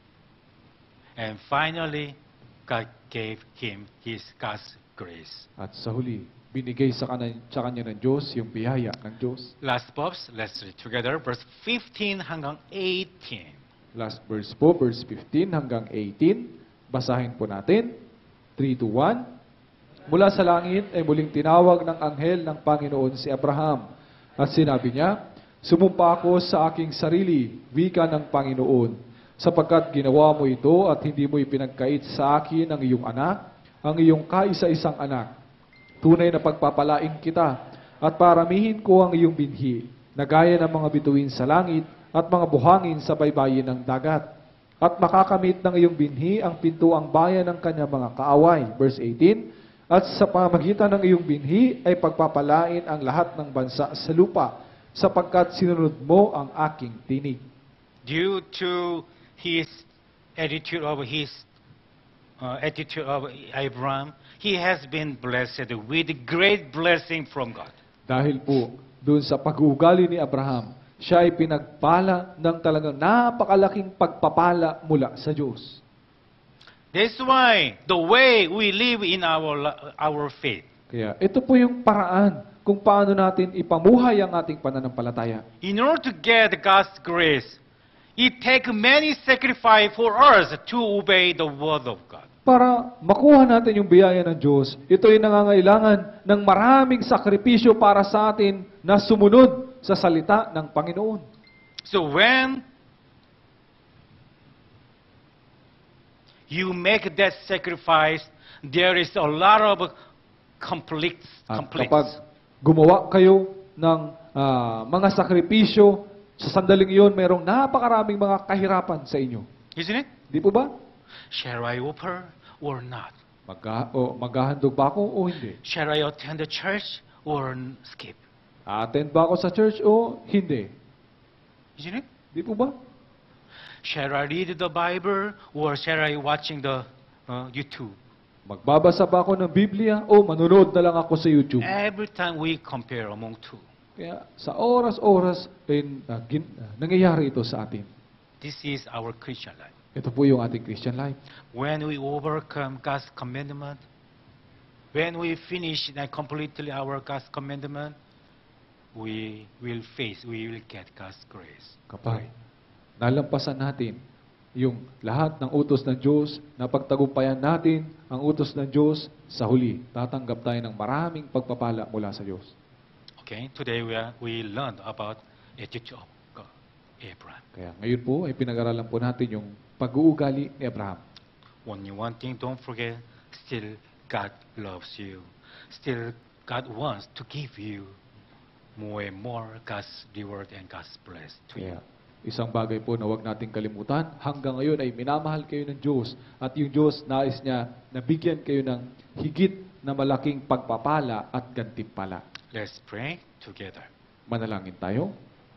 And finally, God gave him his God's grace. At sa huli, binigay sa kanya, sa kanya ng Diyos yung biyaya ng Diyos. Last verse, let's read together, verse fifteen hanggang eighteen. Last verse po, verse fifteen hanggang eighteen. Basahin po natin. three to one. Mula sa langit ay muling tinawag ng anghel ng Panginoon si Abraham. At sinabi niya, sumumpa ako sa aking sarili, wika ng Panginoon, sapagkat ginawa mo ito at hindi mo ipinagkait sa akin ang iyong anak, ang iyong kaisa-isang anak. Tunay na pagpapalain kita at paramihin ko ang iyong binhi, na gaya ng mga bituin sa langit at mga buhangin sa baybayin ng dagat. At makakamit ng iyong binhi ang pintuang bayan ng kanyang mga kaaway. Verse eighteen, at sa pamagitan ng iyong binhi ay pagpapalain ang lahat ng bansa sa lupa, sapagkat sinunod mo ang aking tinig. Due to his attitude of his uh, attitude of Abraham, he has been blessed with great blessing from God. Dahil po, doon sa pag-uugali ni Abraham, siya ay pinagpala ng talagang napakalaking pagpapala mula sa Diyos. That's why the way we live in our la- our faith. Kaya ito po yung paraan kung paano natin ipamuhay ang ating pananampalataya. In order to get God's grace, it takes many sacrifice for us to obey the word of God. Para makuha natin yung biyaya ng Diyos, ito ay nangangailangan ng maraming sakripisyo para sa atin na sumunod sa salita ng Panginoon. So when you make that sacrifice, there is a lot of conflicts. At conflicts. kapag gumawa kayo ng ah, mga sakripisyo, sa sandaling iyon, mayroong napakaraming mga kahirapan sa inyo. Isn't it? Di po ba? Shall I offer or not? Magka, o, maghahandog ba ako o hindi? Shall I attend the church or skip? Attend ba ako sa church o hindi? Isn't it? Di po ba? Shall I read the Bible or shall I watching the uh, YouTube? Magbabasa ba ako ng Biblia o manonood na lang ako sa YouTube? Every time we compare among two. Kaya sa oras-oras, ay, uh, gin, uh, nangyayari ito sa atin. This is our Christian life. Ito po yung ating Christian life. When we overcome God's commandment, when we finish and completely our God's commandment, we will face, we will get God's grace. Kapag nalampasan natin yung lahat ng utos ng Diyos, napagtagumpayan natin ang utos ng Diyos, sa huli, tatanggap tayo ng maraming pagpapala mula sa Diyos. Okay, today we, are, we learned about attitude of God, Abraham. Kaya ngayon po ay pinag-aralan po natin yung pag-uugali ni Abraham. Only one thing, don't forget, still God loves you. Still God wants to give you more and more God's reward and God's bless to you. Kaya isang bagay po na huwag nating kalimutan, hanggang ngayon ay minamahal kayo ng Diyos at yung Diyos nais niya na bigyan kayo ng higit na malaking pagpapala at gantimpala. Let's pray together. Manalangin tayo.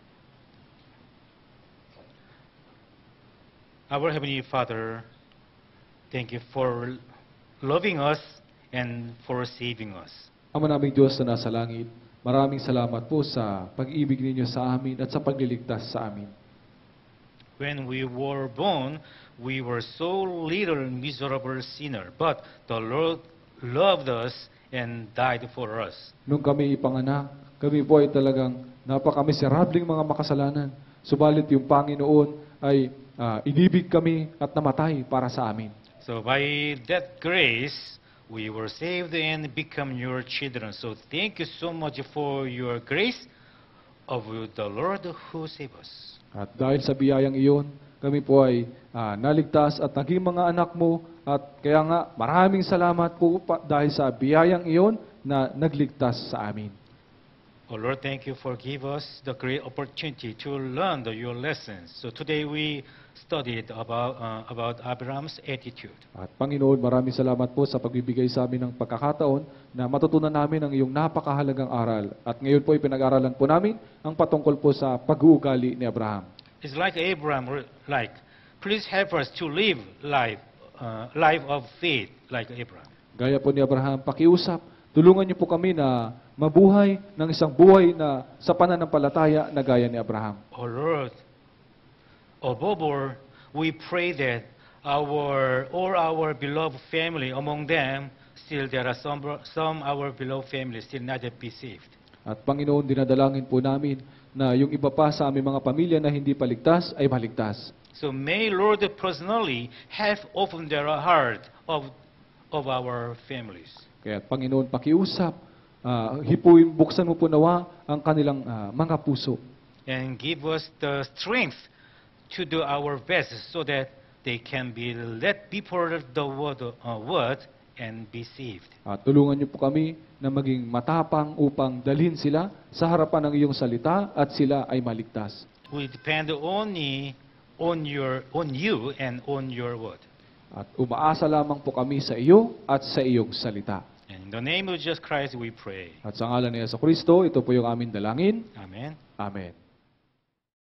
Our Heavenly Father, thank you for loving us and for saving us. Ama naming Diyos na nasa langit, maraming salamat po sa pag-ibig ninyo sa amin at sa pagliligtas sa amin. When we were born, we were so little miserable sinner, but the Lord loved us and died for us. Nung kami ipanganak, kami po ay talagang napakamiserableng mga makasalanan. Subalit yung Panginoon ay uh, inibig kami at namatay para sa amin. So by that grace, we were saved and become your children. So thank you so much for your grace of the Lord who saved us. At dahil sa biyayang iyon, kami po ay ah, naligtas at naging mga anak mo. At kaya nga, maraming salamat po pa, dahil sa biyayang iyon na nagligtas sa amin. Oh Lord, thank you for give us the great opportunity to learn the, your lessons. So today we studied about uh, about Abraham's attitude. At Panginoon, maraming salamat po sa pagbibigay sa amin ng pagkakataon na matutunan namin ang iyong napakahalagang aral. At ngayon po ipinag-aralan po namin ang patungkol po sa pag-uugali ni Abraham. It's like Abraham, re- like, please help us to live life, uh, life of faith like Abraham. Gaya po ni Abraham, pakiusap, tulungan niyo po kami na mabuhay ng isang buhay na sa pananampalataya na gaya ni Abraham. Oh Lord, above all, we pray that our all our beloved family, among them, still there are some some our beloved family still not yet be saved. At Panginoon, dinadalangin po namin na yung iba pa sa aming mga pamilya na hindi paligtas ay maligtas. So may Lord personally help open their heart of of our families. Kaya Panginoon, pakiusap, uh, hipuin, buksan mo po nawa ang kanilang ah, mga puso. And give us the strength to do our best so that they can be let people the word, uh, word and be saved. At tulungan niyo po kami na maging matapang upang dalhin sila sa harapan ng iyong salita at sila ay maligtas. We depend only on your on you and on your word. At umaasa lamang po kami sa iyo at sa iyong salita. And in the name of Jesus Christ we pray. At sa ngalan ni Yesu Kristo, ito po yung aming dalangin. Amen. Amen.